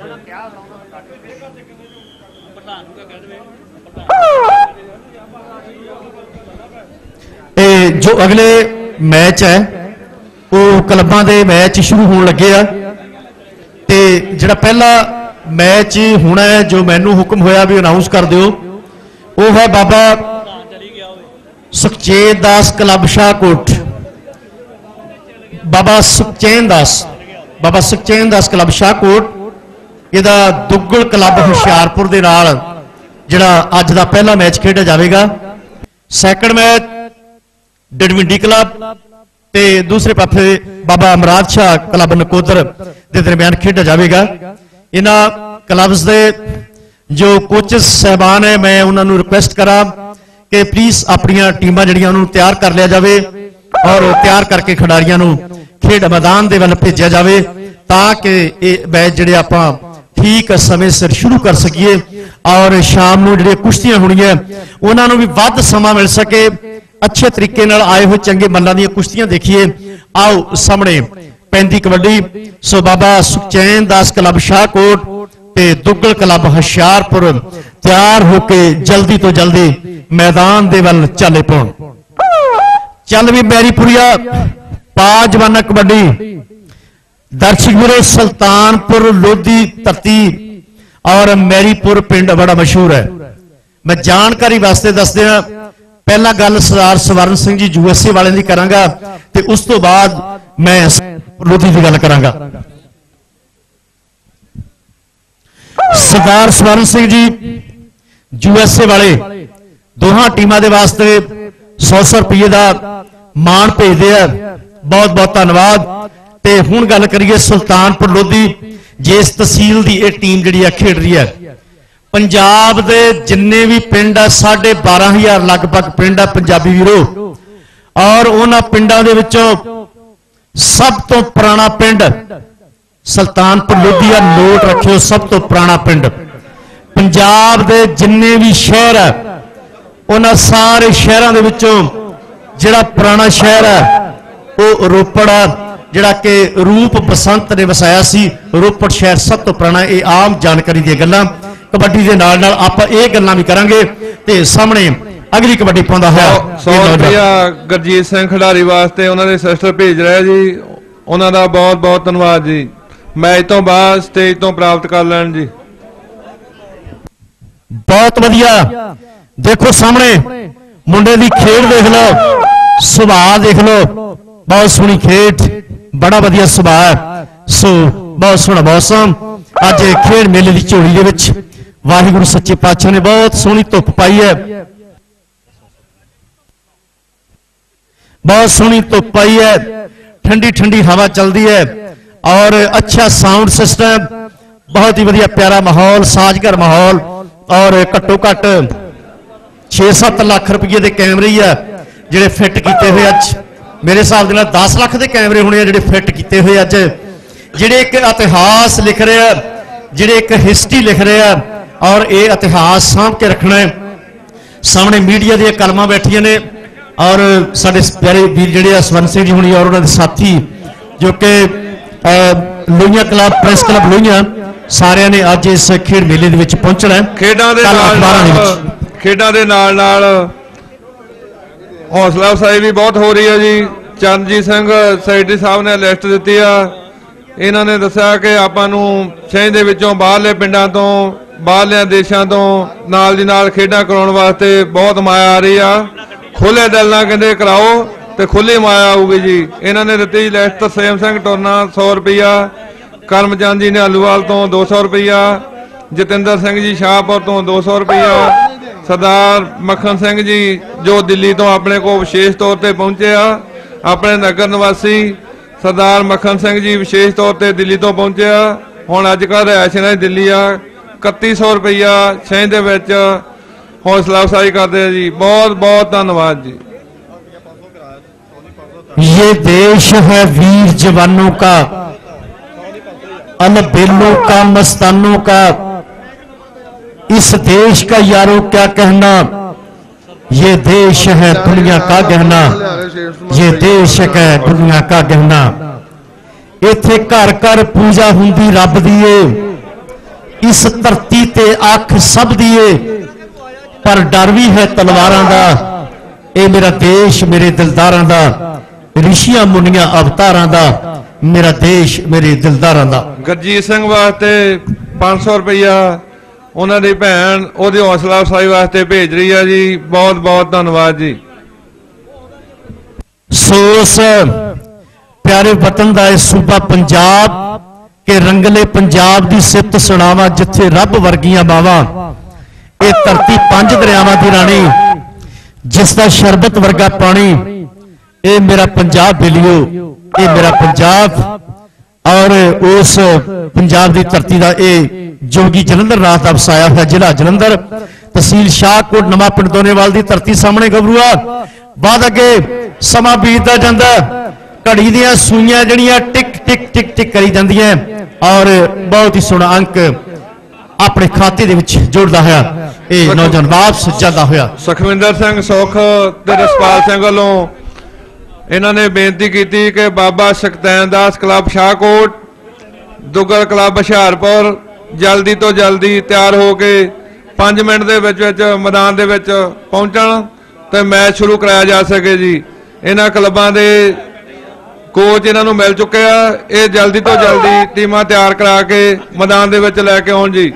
Speaker 3: जो अगले मैच है वो क्लबां दे मैच शुरू होने लगे ते जिहड़ा पहला मैच होना है जो मैनू हुक्म होया भी अनाउंस कर दिओ वो है बाबा सुखचैन दास क्लब शाहकोट बाबा सुखचैन दास क्लब शाहकोट इहदा दुग्गल क्लब हुशियारपुर दे नाल जिहड़ा अज दा पहला मैच खेडा जाएगा सैकंड मैच डडविंडी क्लब ते दूसरे पासे बाबा अमराद शाह क्लब नकोदर के दरमियान खेडा जाएगा इन्हां क्लब्स दे जो कोचेस साहबान है मैं उन्होंने रिक्वेस्ट करा कि प्लीज अपनी टीमां जिहड़ियां उन्होंने तैयार कर लिया जाए और तैयार करके खिडारियां नूं खेड मैदान दे वल भेजा जाए ताकि ये मैच जिहड़े आपां ठीक समय सिर शुरू कर सकीए और शाम नूं जिहड़ियां कुश्तियां होणीआं उन्हां नूं भी वध समा मिल सके अच्छे तरीके नाल आए हुए चंगे मल्लां दी कुश्तियां देखिए आओ सामने पैंदी कबड्डी सो बाबा सुखचैन दास क्लब शाहकोट ते दुग्गल क्लब हुशियारपुर तैयार होके जल्दी तो जल्दी मैदान दे वल चले पाउण चल भी मैरीपुरिया पा जवाना कबड्डी दर्शक वीरो सुल्तानपुर लोधी धरती और मैरीपुर पिंड बड़ा मशहूर है मैं जानकारी वास्ते दस दिया पहला गल सरदार स्वर्ण सिंह जी यूएसए वाले की करांगा ते उस तो बाद मैं लोधी की गल करांगा सरदार स्वर्ण सिंह जी यूएसए वाले दोहां टीमां दे वास्ते 100 रुपये का मान भेजते हैं बहुत बहुत धन्यवाद ते हुण गल करिए सुल्तानपुर लोधी जिस तहसील की यह टीम जिहड़ी खेड रही है पंजाब दे जिन्ने भी पिंड है 12,500 लगभग पिंड है पंजाबी वीरो और उन्हां पिंडां दे विचों सब तो पुराना पिंड सुल्तानपुर लोधी का नोट रखियो सब तो पुराना पिंड पंजाब दे जिन्ने भी शहर है उन्हां सारे शहरों दे विचों जिहड़ा पुराना शहर है वो रोपड़ है जिहड़ा कि रूप बसंत ने वसाया सी रोपड़ शहर सब तो पुराना ये आम जानकारी दी गल्लां कबड्डी के नाल नाल आपां ये गल्लां भी करांगे ते सामने अगली कबड्डी पाउंदा है
Speaker 1: 100 रुपया गुरजीत सिंह खिडारी वास्ते उन्होंने सिस्टर भेज रहे जी उन्हों का बहुत बहुत धन्यवाद जी मैच तो बाद स्टेज तो प्राप्त कर लैन जी
Speaker 3: बहुत वधिया देखो सामने मुंडे की खेड देख लो सुभाव देख लो बहुत सोहनी खेड बड़ा वधिया सुभाव सो बहुत सोहना मौसम अज खेड मेले की झोली दे विच वाहिगुरू सच्चे पातशाह ने बहुत सोहनी धुप पाई है बहुत सोहनी धुप आई है, ठंडी ठंडी हवा चलती है और अच्छा साउंड सिस्टम, बहुत ही वधिया प्यारा माहौल, साजगर माहौल और घट्टो घट 6-7 लाख रुपये के कैमरे ही है ਜਿਹੜੇ ਫਿੱਟ ਕੀਤੇ ਹੋਏ ਅੱਜ। ਮੇਰੇ ਹਿਸਾਬ ਦੇ ਨਾਲ 10 ਲੱਖ ਦੇ ਕੈਮਰੇ ਹੋਣੇ ਆ ਜਿਹੜੇ ਫਿੱਟ ਕੀਤੇ ਹੋਏ ਅੱਜ, ਜਿਹੜੇ ਇੱਕ ਇਤਿਹਾਸ ਲਿਖ ਰਹੇ ਆ, ਜਿਹੜੇ ਇੱਕ ਹਿਸਟਰੀ ਲਿਖ ਰਹੇ ਆ ਔਰ ਇਹ ਇਤਿਹਾਸ ਸਾਂਭ ਕੇ ਰੱਖਣਾ ਹੈ। ਸਾਹਮਣੇ ਮੀਡੀਆ ਦੀਆਂ ਕਲਮਾਂ ਬੈਠੀਆਂ ਨੇ ਔਰ ਸਾਡੇ ਪਿਆਰੇ ਵੀਰ ਜਿਹੜੇ ਆ ਸਵਰਨ ਸਿੰਘ ਜੀ ਹੁਣੀ ਔਰ ਉਹਨਾਂ ਦੇ ਸਾਥੀ ਜੋ ਕਿ Lohian club, press club Lohian, ਸਾਰਿਆਂ ਨੇ ਅੱਜ ਇਸ ਖੇਡ ਮੇਲੇ ਦੇ ਵਿੱਚ ਪਹੁੰਚਣਾ ਹੈ।
Speaker 1: ਖੇਡਾਂ ਦੇ ਨਾਲ ਹੌਸਲਾ ਅਫਜ਼ਾਈ ਵੀ ਬਹੁਤ ਹੋ ਰਹੀ ਹੈ ਜੀ। ਚਰਨਜੀਤ ਸਿੰਘ ਸੈਕਟਰੀ ਸਾਹਿਬ ਨੇ ਲਿਸਟ ਦਿੱਤੀ ਆ, ਇਹਨਾਂ ਨੇ ਦੱਸਿਆ ਕਿ ਆਪਾਂ ਨੂੰ ਸ਼ਹਿਰ ਦੇ ਵਿੱਚੋਂ ਬਾਹਰਲੇ ਪਿੰਡਾਂ ਤੋਂ, ਬਾਹਰਲੇ ਦੇਸ਼ਾਂ ਤੋਂ ਨਾਲ ਦੀ ਨਾਲ ਖੇਡਾਂ ਕਰਾਉਣ ਵਾਸਤੇ ਬਹੁਤ ਮਾਇਆ ਆ ਰਹੀ ਆ। ਖੁੱਲੇ ਦਿਲ ਨਾਲ ਕਹਿੰਦੇ ਕਰਾਓ ਤੇ ਖੁੱਲੀ ਮਾਇਆ ਆਊਗੀ ਜੀ। ਇਹਨਾਂ ਨੇ ਦਿੱਤੀ ਲਿਸਟ। ਤਰਸੇਮ ਸਿੰਘ ਟੋਨਾ 100 ਰੁਪਈਆ, ਕਰਮਚੰਦ ਜੀ ਨੇ ਆਲੂਵਾਲ ਤੋਂ 200 ਰੁਪਈਆ, ਜਤਿੰਦਰ ਸਿੰਘ ਜੀ ਸ਼ਾਹਪੁਰ ਤੋਂ 200 ਰੁਪਈਆ, ਸਰਦਾਰ ਮੱਖਣ ਸਿੰਘ ਜੀ ਜੋ ਦਿੱਲੀ ਤੋਂ ਆਪਣੇ ਕੋਲ ਵਿਸ਼ੇਸ਼ ਤੌਰ ਤੇ ਪਹੁੰਚੇ ਆ, ਆਪਣੇ ਨਗਰ ਨਿਵਾਸੀ ਸਰਦਾਰ ਮੱਖਣ ਸਿੰਘ ਜੀ ਵਿਸ਼ੇਸ਼ ਤੌਰ ਤੇ ਦਿੱਲੀ ਤੋਂ ਪਹੁੰਚੇ ਆ। ਹੁਣ ਅੱਜ ਕੱਲ੍ਹ ਰਿਹਾਇਸ਼ ਇਹਨਾਂ ਦੀ ਦਿੱਲੀ ਆ। 3100 ਰੁਪਈਆ ਸ਼ਹਿਰ ਦੇ ਵਿੱਚ ਹੌਸਲਾ ਅਫਜ਼ਾਈ ਕਰਦੇ ਆ ਜੀ। ਬਹੁਤ ਬਹੁਤ ਧੰਨਵਾਦ ਜੀ।
Speaker 3: ये देश है वीर जवानों का, अलबेलों का, मस्तानों का। इस देश का यारों क्या कहना, ये देश है दुनिया का गहना, ये देश है दुनिया का गहना। इत्थे घर घर पूजा हुंदी रब दी ए, इस धरती ते अख सब दी ए, पर डर भी है तलवारां दा। ए मेरा देश मेरे दिलदारां दा, ऋषियां मुनियां अवतारां दा, मेरा देश मेरे दिलदारां दा।
Speaker 1: गुरजीत सिंह वास्ते 500 रुपया ਉਹਨਾਂ ਦੀ ਭੈਣ ਉਹਦੀ ਹੌਸਲਾ ਅਫਜ਼ਾਈ ਵਾਸਤੇ ਭੇਜ ਰਹੀ ਆ ਜੀ। ਬਹੁਤ ਬਹੁਤ ਧੰਨਵਾਦ ਜੀ।
Speaker 3: सो उस प्यारे वतन का यह सूबा पंजाब के रंगले पंजाब की सित सुनावा, जिथे रब वर्गियां मावां, ये धरती 5 दरियावां की राणी, जिसका शरबत वर्गा पानी, ये मेरा पंजाब बेलियो, ये मेरा पंजाब। और उस पंजाब की धरती का ये जोगी जलंधर रात का वसाया हुआ जिला जलंधर, तहसील शाहकोट, नवां पिंड दोनेवाल की धरती सामने गबरूआ। बाद अगे समा बीतदा जांदा, घड़ी दियां सूइयां जड़ियां टिक टिक टिक टिक करी जांदियां और बहुत ही सोहना अंक अपने खाते दे विच जोड़दा होया ਇਹ ਨੌਜਵਾਨ ਵਾਪਸ ਜਾਂਦਾ ਹੋਇਆ।
Speaker 1: ਸੁਖਵਿੰਦਰ ਸਿੰਘ ਸੁਖ ਤੇ ਰਸਪਾਲ ਸਿੰਘ ਵੱਲੋਂ ਇਹਨਾਂ ਨੇ ਬੇਨਤੀ ਕੀਤੀ ਕਿ ਬਾਬਾ ਸ਼ਕਤੈਨ ਦਾਸ ਕਲੱਬ ਸ਼ਾਹਕੋਟ, ਦੁੱਗਲ ਕਲੱਬ ਹੁਸ਼ਿਆਰਪੁਰ ਜਲਦੀ ਤੋਂ ਜਲਦੀ ਤਿਆਰ ਹੋ ਕੇ 5 ਮਿੰਟ ਦੇ ਵਿੱਚ ਮੈਦਾਨ ਦੇ ਵਿੱਚ ਪਹੁੰਚਣ ਤੇ ਮੈਚ ਸ਼ੁਰੂ ਕਰਾਇਆ ਜਾ ਸਕੇ ਜੀ। ਇਹਨਾਂ ਕਲੱਬਾਂ ਦੇ ਕੋਚ ਇਹਨਾਂ ਨੂੰ ਮਿਲ ਚੁੱਕੇ ਆ, ਇਹ ਜਲਦੀ ਤੋਂ ਜਲਦੀ ਟੀਮਾਂ ਤਿਆਰ ਕਰਾ ਕੇ ਮੈਦਾਨ ਦੇ ਵਿੱਚ ਲੈ ਕੇ ਆਉਣ ਜੀ।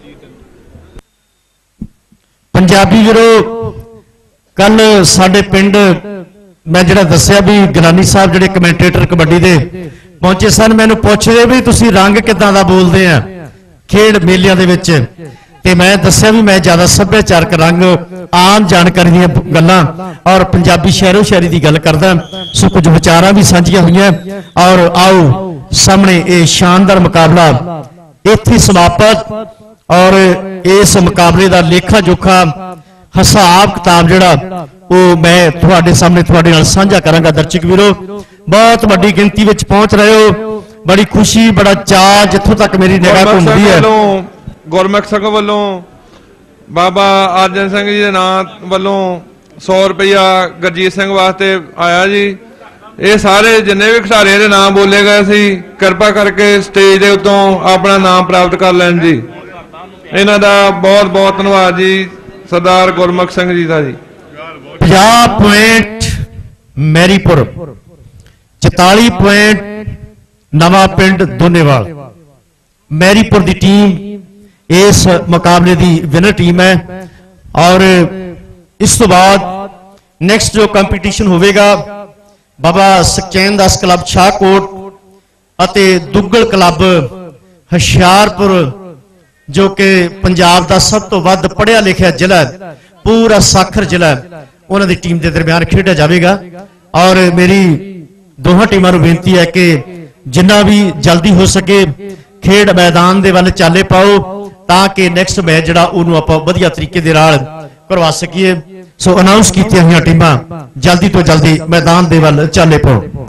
Speaker 3: पंजाबी वीरो कल साडे पिंड मैं जिहड़ा दस्सिया भी गलानी साहब जिहड़े कमेंटेटर कबड्डी दे पहुंचे सन, मैनूं पुछ रहे भी तुसीं रंग किदां दा बोलदे आ खेड मेलिਆਂ ਦੇ ਵਿੱਚ, ते मैं दस्सिया भी मैं ज़्यादा सभ्याचारक रंग आम जानकारी ਦੀਆਂ ਗੱਲਾਂ और पंजाबी शहरों शायरी की गल करदा, सो कुछ विचारां भी साझीਆਂ होईਆਂ। और आओ सामने ये शानदार मुकाबला इत्थे समाप्त और इस मुकाबले का लेखा जोखा हिसाब किताब जिहड़ा वो मैं तुहाडे सामने तुहाडे नाल साझा करांगा। दर्शक वीरो बहुत वड्डी गिनती विच पहुंच रहे हो, बड़ी खुशी बड़ा चाह जिथों तक मेरी निगाह घुमदी है।
Speaker 1: गुरमुख संघ वालों बाबा अर्जन सिंह जी के नाम वालों 100 रुपया गुरजीत सिंह वास्ते आया जी। ये सारे जिन्ने भी खिडारियों के नाम बोले गए सी, कृपा करके स्टेज के उत्तों अपना नाम प्राप्त कर लैन जी। इन्हां दा बहुत बहुत धन्यवाद जी सरदार गुरमुख सिंह जी का जी।
Speaker 3: 50 पॉइंट मैरीपुर, 44 पॉइंट नवा पिंड दोनेवाल। मैरीपुर की टीम इस मुकाबले की विनर टीम है। और इस तो बाद नेक्स्ट जो कंपीटिशन होगा बाबा सुखचैन दास क्लब शाहकोट अते दुग्गल क्लब हुशियारपुर, जो कि पंजाब का सब तो वध पढ़िया लिखिया जिला, पूरा साखर जिला, उन्होंने टीम के दरम्यान खेड़ा जाएगा। और मेरी दोहां टीमां नूं बेनती है कि जिन्ना भी जल्दी हो सके खेड मैदान दे वल चाले पाओ ताकि नैक्सट मैच जिहड़ा उहनूं आपां वधिया तरीके दे नाल करवा सकीए। सो अनाउंस कीतियां होईयां टीमां जल्दी तो जल्दी मैदान दे वल चाले पाओ।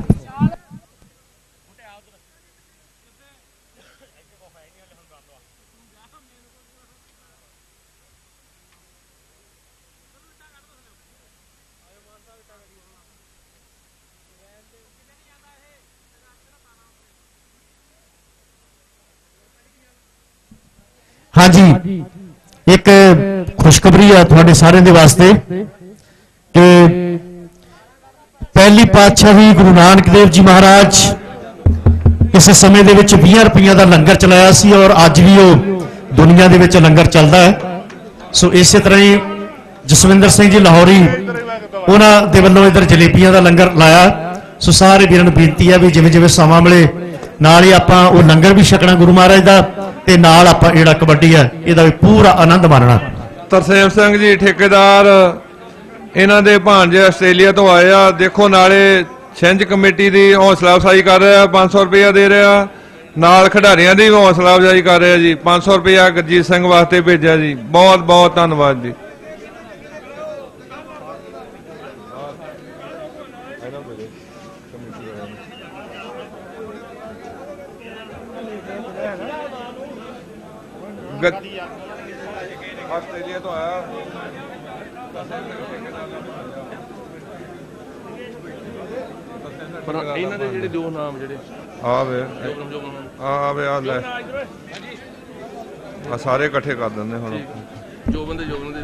Speaker 3: हाँ जी, एक खुशखबरी है थोड़े सारे दे वास्ते कि पहली पातशाही गुरु नानक देव जी महाराज इस समय दे विच 20 रुपया का लंगर चलाया सी और अज भी वो दुनिया दे विच लंगर चलता है। सो इस तरह ही जसविंदर सिंह जी लाहौरी उन्हां दे वल्लों इधर जलेबियां का लंगर लाया। सो सारे वीरां नूं बेनती है भी जिवें जिवें समा मिले नाल ही आपां वो लंगर भी छकना गुरु महाराज का ते नाल आपां जिहड़ा कबड्डी है इहदा भी पूरा आनंद माणना।
Speaker 1: तरसेम सिंह जी ठेकेदार इन्हां दे भांजे आस्ट्रेलिया तो आए आ। देखो नाले छिंज कमेटी की हौसला अफजाई कर रहा, 500 रुपया दे रहा, नाल खिडारियों की भी हौसला अफजाई कर रहा जी। 500 रुपया गुरजीत सिंह वास्ते भेजा जी, बहुत बहुत धन्यवाद जी। आस्ट्रेलिया तो आया
Speaker 5: पर ਇਹਨਾਂ ਦੇ ਜਿਹੜੇ ਦੋ ਨਾਮ ਜਿਹੜੇ
Speaker 1: ਆਵੇ ਆਵੇ ਆ ਲੈ ਆ ਸਾਰੇ ਇਕੱਠੇ ਕਰ ਦਿੰਦੇ ਹੁਣ
Speaker 5: ਜੋ ਬੰਦੇ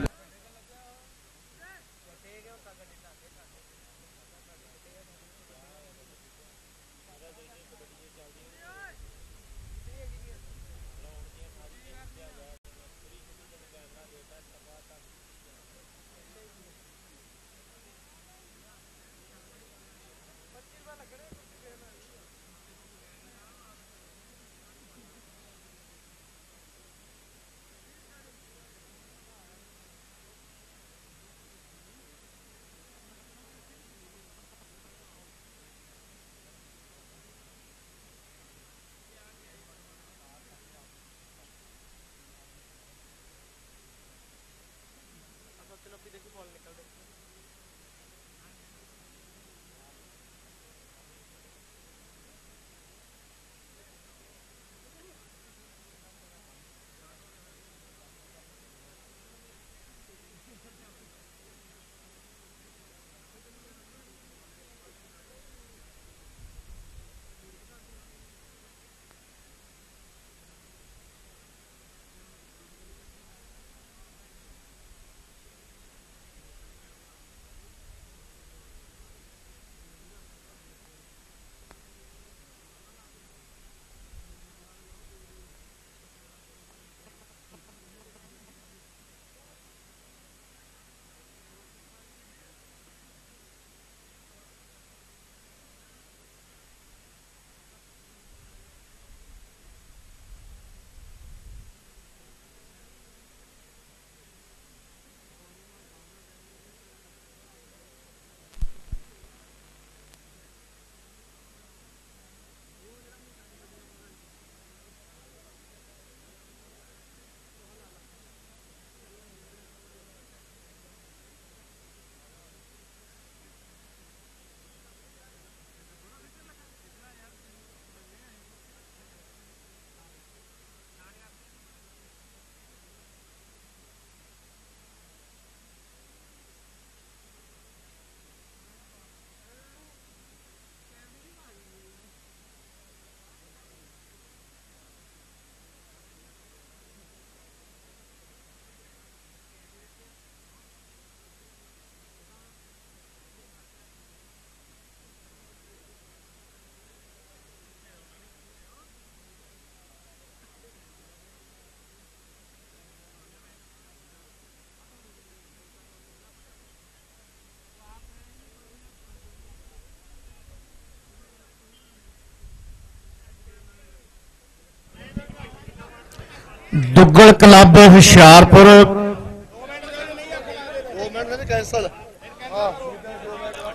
Speaker 3: Duggal club Hushiarpur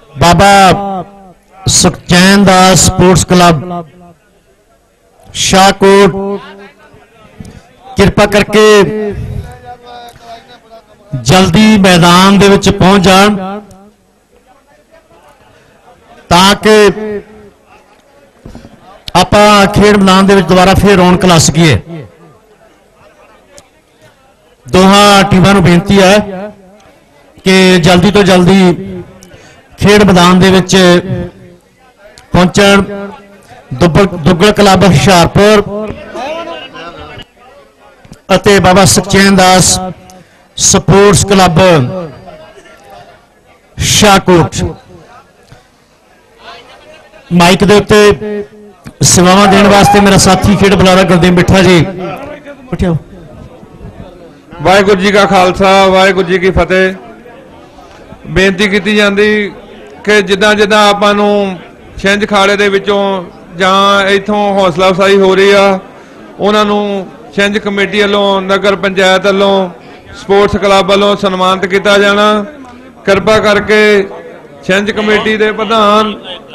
Speaker 3: Baba Sukhchain Das sports club Shahkot कृपा करके जल्दी मैदान दे विच पहुंच जान ताकि आपां खेड मैदान दे विच दोबारा फिर रौनक ला सकीए। दोहां टीमां नूं बेनती है कि जल्दी तो जल्दी खेड मैदान दे विच पहुंचण। दुग्गल क्लब हुशियारपुर अते Baba Sukhchain Das sports club Shahkot mike दे उत्ते सेवावां देण वास्ते मेरा साथी खेड बुलारा गुरदेव मिठा जी बैठो।
Speaker 1: वाहिगुरू जी का खालसा वाहिगुरू जी की फतेह। बेनती की जाती कि जिदा जिदा आपां नूं छिंज खाड़े दे विचों जां इत्थों हौसला अफजाई हो रही आ उन्हां नूं छिंज कमेटी वालों नगर पंचायत वालों स्पोर्ट्स क्लब वालों सन्मानित किया जाना। कृपा करके छिंज कमेटी के प्रधान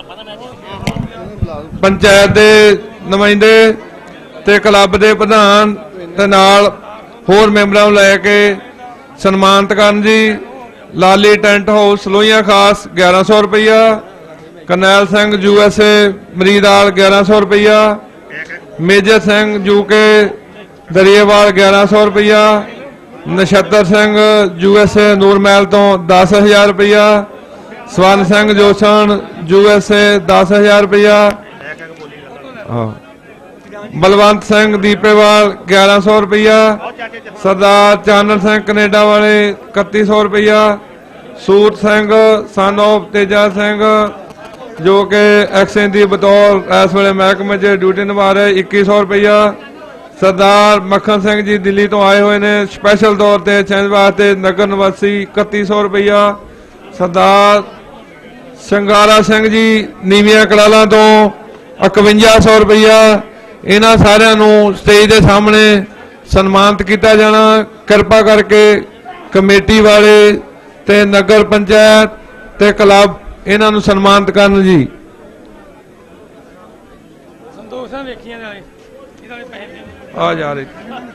Speaker 1: पंचायत के नुमाइंदे ते क्लब के प्रधान ते नाल होर मैंबरां नूं लैके सन्मानित करन जी। लाली टेंट हाउस लोहिया खास 1100 रुपया, करनैल सिंह USA मरीदाल 1100 रुपया, मेजर सिंह यूके दरिएवाल 1100 रुपया, नछत्तर सिंह USA नूरमहल तो 10,000 रुपया, स्वर्ण सिंह जोशन USA 10,000 रुपया, बलवंत सिंह दीपेवाल 1100 रुपया, सरदार चानन सिंह कनेडा वाले 3100 रुपया, सूरत सिंह सन ऑफ तेजा सिंह जो कि एक्सचेंज की बतौर इस वे महकमे च ड्यूटी निभा रहे 2100 रुपया, सरदार मक्खन सिंह जी दिल्ली तो आए हुए ने स्पैशल तौर पर छिंज वास्ते नगर निवासी 3100 रुपया, सरदार संगारा सिंह जी नीविया कलाला तो 5100 रुपया। इन्हां सारिਆਂ ਨੂੰ स्टेज के सामने सन्मानित किया जाना। कृपा करके कमेटी वाले ते नगर पंचायत ते क्लब इन्हां ਨੂੰ सन्मानित करन जी। आ जा रहे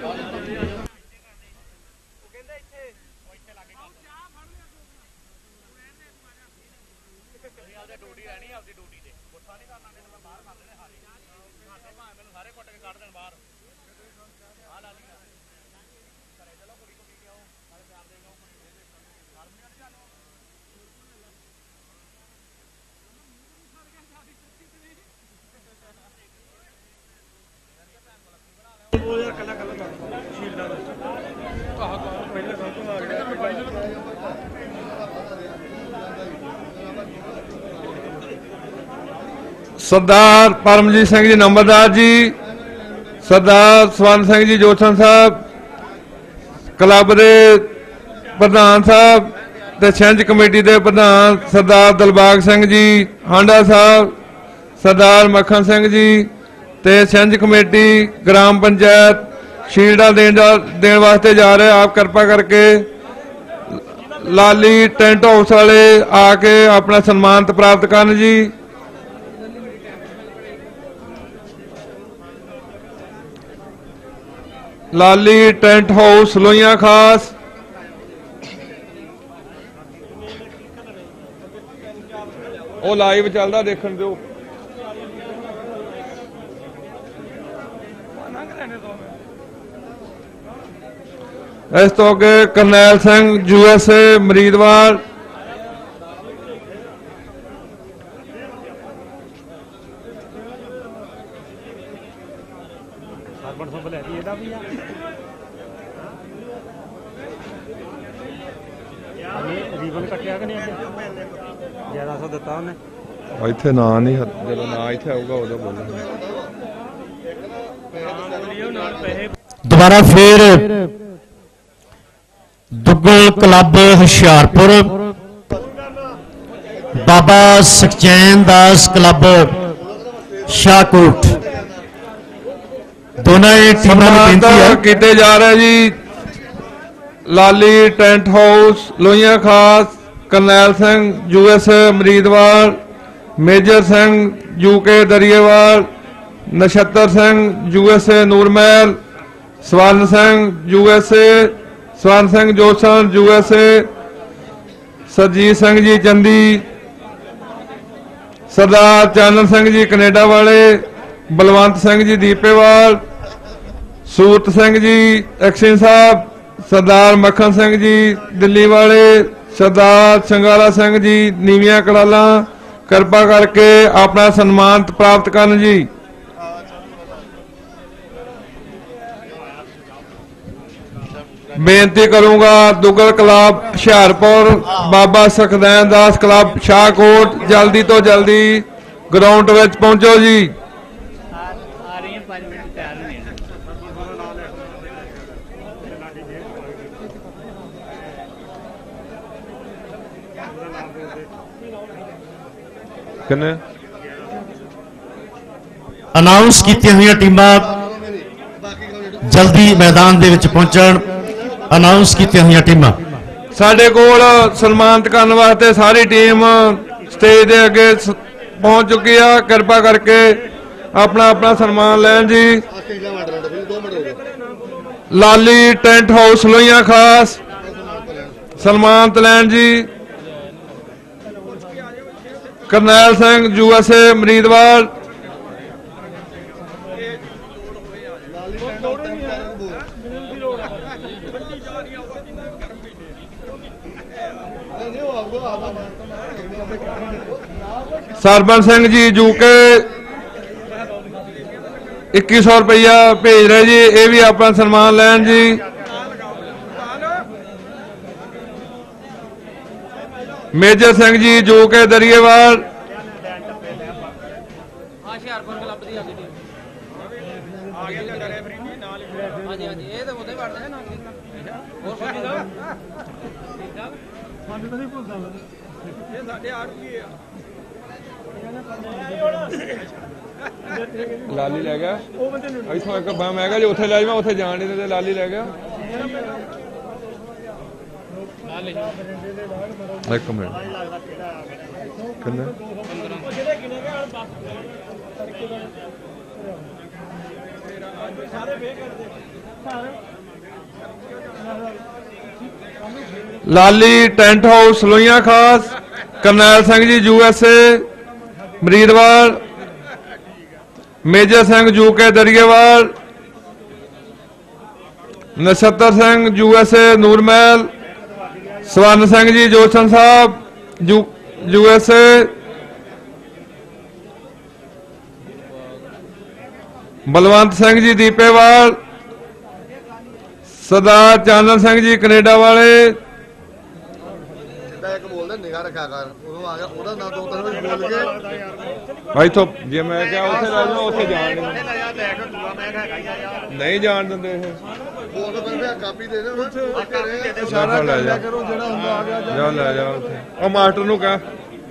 Speaker 1: सरदार परमजीत सिंह जी नंबरदार जी, सरदार स्वर्ण सिंह जी जोशन साहब क्लब के प्रधान साहब ते छिंज कमेटी के प्रधान सरदार दिलबाग सिंह जी हांडा साहब, सरदार मक्खन सिंह जी ते छिंज कमेटी ग्राम पंचायत शील्डा देने वास्ते जा रहे। आप कृपा करके लाली टेंट हाउस वाले आके अपना सन्मानित प्राप्त करन जी। लाली टेंट हाउस लोहिया खास वो लाइव चलता देखने दो। इस तो अगे करनैल सिंह USA मरीदवाल, इत्थे ना नहीं जो ना इत्थे आऊगा उदों बोलो।
Speaker 3: दोबारा फिर दुग्गल क्लब हुशियारपुर बाबा सुखचैन दास क्लब शाहकोट दोनों टीमों किए जा रहे जी। Lali tent house Lohian Khas
Speaker 1: Karnail Singh USA Maridwal, Major Singh UK Dariewal, Nachhattar Singh USA Nurmahal, Swaran Singh USA, Swaran Singh Joshan USA, Surjit Singh ji Chandi, ਸਰਦਾਰ ਚਾਨਣ ਸਿੰਘ ਜੀ ਕੈਨੇਡਾ ਵਾਲੇ, ਬਲਵੰਤ ਸਿੰਘ ਜੀ ਦੀਪੇਵਾਲ, ਸੂਰਤ ਸਿੰਘ ਜੀ ਐਕਸ਼ਨ ਸਾਹਿਬ, ਸਰਦਾਰ ਮੱਖਣ ਸਿੰਘ ਜੀ ਦਿੱਲੀ ਵਾਲੇ, ਸਰਦਾਰ ਸ਼ੰਗਾਲਾ ਸਿੰਘ ਜੀ ਨੀਵੀਆਂ ਕਲਾਲਾਂ, ਕਿਰਪਾ ਕਰਕੇ ਆਪਣਾ ਸਨਮਾਨ ਪ੍ਰਾਪਤ ਕਰਨ ਜੀ। ਬੇਨਤੀ ਕਰੂੰਗਾ ਦੁਗਲ ਕਲੱਬ ਹੁਸ਼ਿਆਰਪੁਰ, ਬਾਬਾ ਸੁਖਦੈਨ ਦਾਸ ਕਲੱਬ ਸ਼ਾਹਕੋਟ, ਜਲਦੀ ਤੋਂ ਜਲਦੀ ਗਰਾਊਂਡ ਵਿੱਚ ਪਹੁੰਚੋ ਜੀ। ਕਿੰਨੇ
Speaker 3: ਅਨਾਉਂਸ ਕੀਤੀਆਂ ਹੋਈਆਂ ਟੀਮਾਂ ਜਲਦੀ ਮੈਦਾਨ ਦੇ ਵਿੱਚ ਪਹੁੰਚਣ। ਅਨਾਉਂਸ ਕੀਤੀਆਂ ਹੋਈਆਂ ਟੀਮਾਂ
Speaker 1: ਸਾਡੇ ਕੋਲ ਸਨਮਾਨਿਤ ਕਰਨ ਵਾਸਤੇ ਸਾਰੀ ਟੀਮ ਸਟੇਜ ਦੇ ਅੱਗੇ ਪਹੁੰਚ ਚੁੱਕੀ ਆ। ਕਿਰਪਾ ਕਰਕੇ ਆਪਣਾ ਆਪਣਾ ਸਨਮਾਨ ਲੈਣ ਜੀ। ਲਾਲੀ ਟੈਂਟ ਹਾਊਸ ਲੋਹੀਆਂ ਖਾਸ ਸਨਮਾਨਿਤ ਲੈਣ ਜੀ। ਕਰਨੈਲ ਸਿੰਘ USA ਮਰੀਦਵਾਲ, ਸਰਬਨ ਸਿੰਘ ਜੀ UK 2100 ਰੁਪਇਆ ਭੇਜ ਰਹੇ ਜੀ, ਇਹ ਵੀ ਆਪਣਾ ਸਨਮਾਨ ਲੈਣ ਜੀ। ਮੇਜਰ ਸਿੰਘ ਜੀ UK ਦਰੀਏਵਾਲ, ਲਾਲੀ ਲੈ ਗਿਆ ਇੱਥੋਂ ਇੱਕ ਬੰਮ ਹੈਗਾ ਜੀ, ਉੱਥੇ ਲੈ ਜਾਵਾਂ, ਉੱਥੇ ਜਾਣ ਨਹੀਂ ਦਿੰਦੇ, ਲਾਲੀ ਲੈ ਗਿਆ। ਇੱਕ ਮਿੰਟ ਕਿੰਨੇ ਲਾਲੀ ਟੈਂਟ ਹਾਊਸ ਲੋਹੀਆਂ ਖਾਸ, Karnail Singh ji USA Maridwal, Major Singh UK Dariewal, Nachhattar Singh USA Nurmahal, Swaran Singh ji Joshan ਸਾਹਿਬ USA, ਬਲਵੰਤ ਸਿੰਘ ਜੀ ਦੀਪੇਵਾਲ, ਸਰਦਾਰ ਚਾਨਣ ਸਿੰਘ ਜੀ ਕੈਨੇਡਾ ਵਾਲੇ, ਇੱਥੋਂ ਜੇ ਮੈਂ ਕਿਹਾ ਉੱਥੇ ਲੈ ਜਾਣਾ, ਉੱਥੇ ਜਾਣ ਨਹੀਂ ਜਾਣ ਦਿੰਦੇ ਇਹ। ਸਾਰਾ ਲੈ ਜਾ ਲੈ ਜਾ ਉੱਥੇ, ਉਹ ਮਾਸਟਰ ਨੂੰ ਕਹਿ।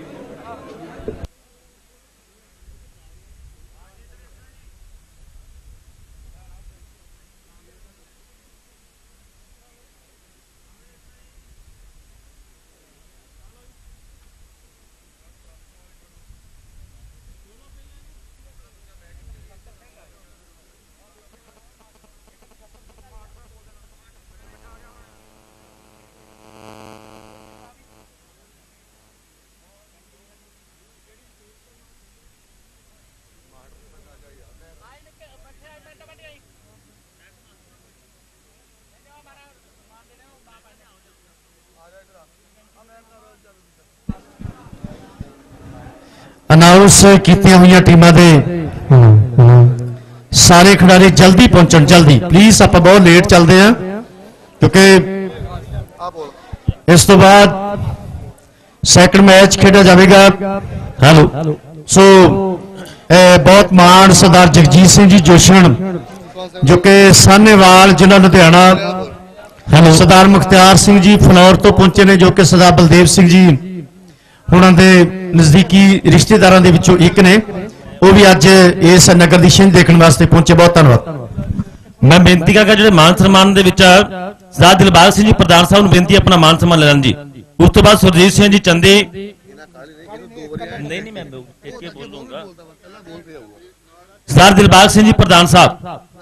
Speaker 3: ਅਨਾਉਂਸ ਕੀਤੀਆਂ ਹੋਈਆਂ ਟੀਮਾਂ ਦੇ ਸਾਰੇ ਖਿਡਾਰੀ ਜਲਦੀ ਪਹੁੰਚਣ, ਜਲਦੀ ਪਲੀਜ਼। ਆਪਾਂ ਬਹੁਤ ਲੇਟ ਚੱਲਦੇ ਆ ਕਿਉਂਕਿ ਇਸ ਤੋਂ ਬਾਅਦ ਸੈਕੰਡ ਮੈਚ ਖੇਡਿਆ ਜਾਵੇਗਾ। ਹੈਲੋ ਸੋ ਬਹੁਤ ਮਾਣ ਸਰਦਾਰ ਜਗਜੀਤ ਸਿੰਘ ਜੀ ਜੋਸ਼ਣ ਜੋ ਕਿ ਸਾਹਨੇਵਾਲ ਜ਼ਿਲ੍ਹਾ ਲੁਧਿਆਣਾ, ਹੈਲੋ ਸਰਦਾਰ ਮੁਖਤਿਆਰ ਸਿੰਘ ਜੀ ਫਲੌਰ ਤੋਂ ਪਹੁੰਚੇ ਨੇ ਜੋ ਕਿ ਸਰਦਾਰ ਬਲਦੇਵ ਸਿੰਘ ਜੀ ਉਹਨਾਂ ਦੇ ਨਜ਼ਦੀਕੀ ਰਿਸ਼ਤੇਦਾਰਾਂ ਦੇ ਵਿੱਚੋਂ ਇੱਕ ਨੇ, ਉਹ ਵੀ ਅੱਜ ਇਸ ਨਗਰ ਦੀ ਛਿੰਝ ਦੇਖਣ ਵਾਸਤੇ ਪਹੁੰਚੇ। ਬਹੁਤ ਧੰਨਵਾਦ।
Speaker 6: ਮੈਂ ਬੇਨਤੀ ਕਰਾਂਗਾ ਜਿਹੜੇ ਮਾਨ ਸਨਮਾਨ ਦੇ ਵਿੱਚ ਸਰਦਾਰ ਦਿਲਬਾਗ ਸਿੰਘ ਜੀ ਪ੍ਰਧਾਨ ਸਾਹਿਬ ਨੂੰ ਬੇਨਤੀ ਆਪਣਾ ਮਾਨ ਸਨਮਾਨ ਲੈਣ ਜੀ।
Speaker 3: ਉਸ ਤੋਂ ਬਾਅਦ ਸੁਰਜੀਤ ਸਿੰਘ ਜੀ ਚੰਦੀ,
Speaker 2: ਨਹੀਂ ਮੈਂ ਇੱਕ ਬੋਲੂੰਗਾ।
Speaker 3: ਸਰਦਾਰ ਦਿਲਬਾਗ ਸਿੰਘ ਜੀ ਪ੍ਰਧਾਨ ਸਾਹਿਬ,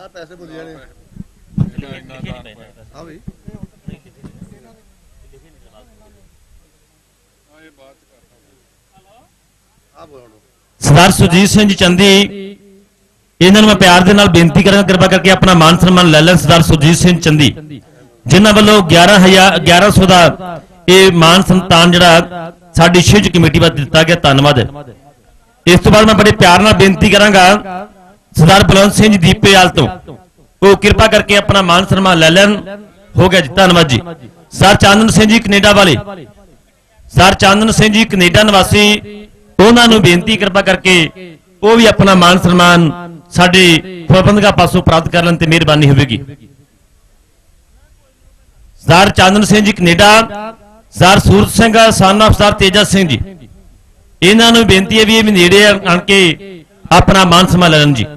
Speaker 3: ਸਰਦਾਰ ਸੁਰਜੀਤ ਸਿੰਘ ਜੀ ਚੰਦੀ, ਇਹਨਾਂ ਨੂੰ ਮੈਂ ਪਿਆਰ ਦੇ ਨਾਲ ਬੇਨਤੀ ਕਰਾਂਗਾ ਕਿਰਪਾ ਕਰਕੇ ਆਪਣਾ ਮਾਨ ਸਨਮਾਨ ਲੈ ਲੈਣ। ਸਰਦਾਰ ਸੁਰਜੀਤ ਸਿੰਘ ਚੰਦੀ ਜਿਨ੍ਹਾਂ ਵੱਲੋਂ 1100 ਦਾ ਇਹ ਮਾਨ ਸਨਮਾਨ ਜਿਹੜਾ ਸਾਡੀ ਸ਼ਿਵ ਕਮੇਟੀ ਵੱਲੋਂ ਦਿੱਤਾ ਗਿਆ, ਧੰਨਵਾਦ। ਇਸ ਤੋਂ ਬਾਅਦ ਮੈਂ ਬੜੇ ਪਿਆਰ ਨਾਲ ਬੇਨਤੀ ਕਰਾਂਗਾ ਸਰਦਾਰ ਬਲਵੰਤ ਸਿੰਘ ਜੀ ਦੀਪੇਵਾਲ ਤੋਂ, ਉਹ ਕਿਰਪਾ ਕਰਕੇ ਆਪਣਾ ਮਾਨ ਸਨਮਾਨ ਲੈ ਲੈਣ। ਹੋ ਗਿਆ ਜੀ, ਧੰਨਵਾਦ ਜੀ। ਸਰ ਚਾਨਣ ਸਿੰਘ ਜੀ ਕੈਨੇਡਾ ਵਾਲੇ, ਸਰ ਚਾਨਣ ਸਿੰਘ ਜੀ ਕੈਨੇਡਾ ਨਿਵਾਸੀ, ਉਹਨਾਂ ਨੂੰ ਬੇਨਤੀ ਕਿਰਪਾ ਕਰਕੇ ਉਹ ਵੀ ਆਪਣਾ ਮਾਨ ਸਨਮਾਨ ਸਾਡੇ ਪ੍ਰਬੰਧਕਾਂ ਪਾਸੋਂ ਪ੍ਰਾਪਤ ਕਰ ਲੈਣ ਤੇ ਮਿਹਰਬਾਨੀ ਹੋਵੇਗੀ। Sir Chanan Singh ji Canada, sir Surat Singh son of sir Teja Singh ji, ਇਹਨਾਂ ਨੂੰ ਬੇਨਤੀ ਹੈ ਵੀ ਇਹ ਨੇੜੇ ਆਣ ਕੇ ਆਪਣਾ ਮਾਨ ਸਨਮਾਨ ਲੈਣ ਜੀ।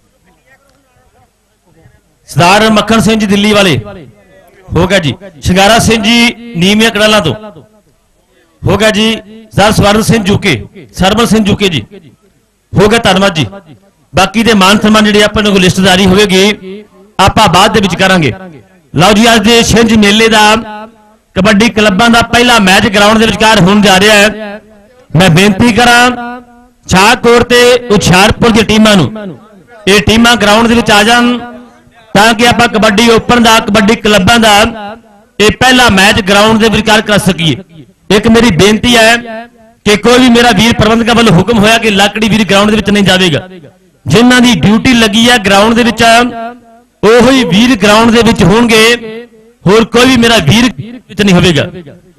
Speaker 3: ਸਰਦਾਰ ਮੱਖਣ ਸਿੰਘ ਜੀ ਦਿੱਲੀ ਵਾਲੇ, ਹੋ ਗਿਆ ਜੀ। ਸ਼ਿੰਗਾਰਾ ਸਿੰਘ ਜੀ ਨੀਵੀਆਂ ਕੜਾਲਾਂ ਤੋਂ, ਹੋ ਗਿਆ ਜੀ। ਸਰ ਸਵਰਨ ਸਿੰਘ ਜੂਕੇ, ਸਰਵਨ ਸਿੰਘ ਜੂਕੇ ਜੀ, ਹੋ ਗਿਆ, ਧੰਨਵਾਦ ਜੀ। ਬਾਕੀ ਦੇ ਮਾਨ ਸਨਮਾਨ ਜਿਹੜੇ ਆਪਾਂ ਨੂੰ ਲਿਸਟ ਜਾਰੀ ਹੋਵੇਗੀ ਆਪਾਂ ਬਾਅਦ ਦੇ ਵਿੱਚ ਕਰਾਂਗੇ। ਲਓ ਜੀ, ਅੱਜ ਦੇ ਛਿੰਝ ਮੇਲੇ ਦਾ ਕਬੱਡੀ ਕਲੱਬਾਂ ਦਾ ਪਹਿਲਾ ਮੈਚ ਗਰਾਊਂਡ ਦੇ ਵਿਚਕਾਰ ਹੋਣ ਜਾ ਰਿਹਾ ਹੈ। ਮੈਂ ਬੇਨਤੀ ਕਰਾਂ ਸ਼ਾਹਕੋਟ ਤੇ ਹੁਸ਼ਿਆਰਪੁਰ ਦੀਆਂ ਟੀਮਾਂ ਨੂੰ, ਇਹ ਟੀਮਾਂ ਗਰਾਊਂਡ ਦੇ ਵਿੱਚ ਆ ਜਾਣ ਤਾਂ ਕਿ ਆਪਾਂ ਕਬੱਡੀ ਓਪਨ ਦਾ, ਕਬੱਡੀ ਕਲੱਬਾਂ ਦਾ ਇਹ ਪਹਿਲਾ ਮੈਚ ਗਰਾਊਂਡ ਦੇ ਵਿਚਕਾਰ ਕਰ ਸਕੀਏ। ਇੱਕ ਮੇਰੀ ਬੇਨਤੀ ਹੈ ਕਿ ਕੋਈ ਵੀ ਮੇਰਾ ਵੀਰ ਪ੍ਰਬੰਧਕਾਂ ਵੱਲੋਂ ਹੁਕਮ ਹੋਇਆ ਕਿ ਲੱਕੜੀ ਵੀਰ ਗਰਾਊਂਡ ਦੇ ਵਿੱਚ ਨਹੀਂ ਜਾਵੇਗਾ। ਜਿਨ੍ਹਾਂ ਦੀ ਡਿਊਟੀ ਲੱਗੀ ਹੈ ਗਰਾਊਂਡ ਦੇ ਵਿੱਚ, ਉਹੀ ਵੀਰ ਗਰਾਊਂਡ ਦੇ ਵਿੱਚ ਹੋਣਗੇ, ਹੋਰ ਕੋਈ ਵੀ ਮੇਰਾ ਵੀਰ ਵਿੱਚ ਨਹੀਂ ਹੋਵੇਗਾ।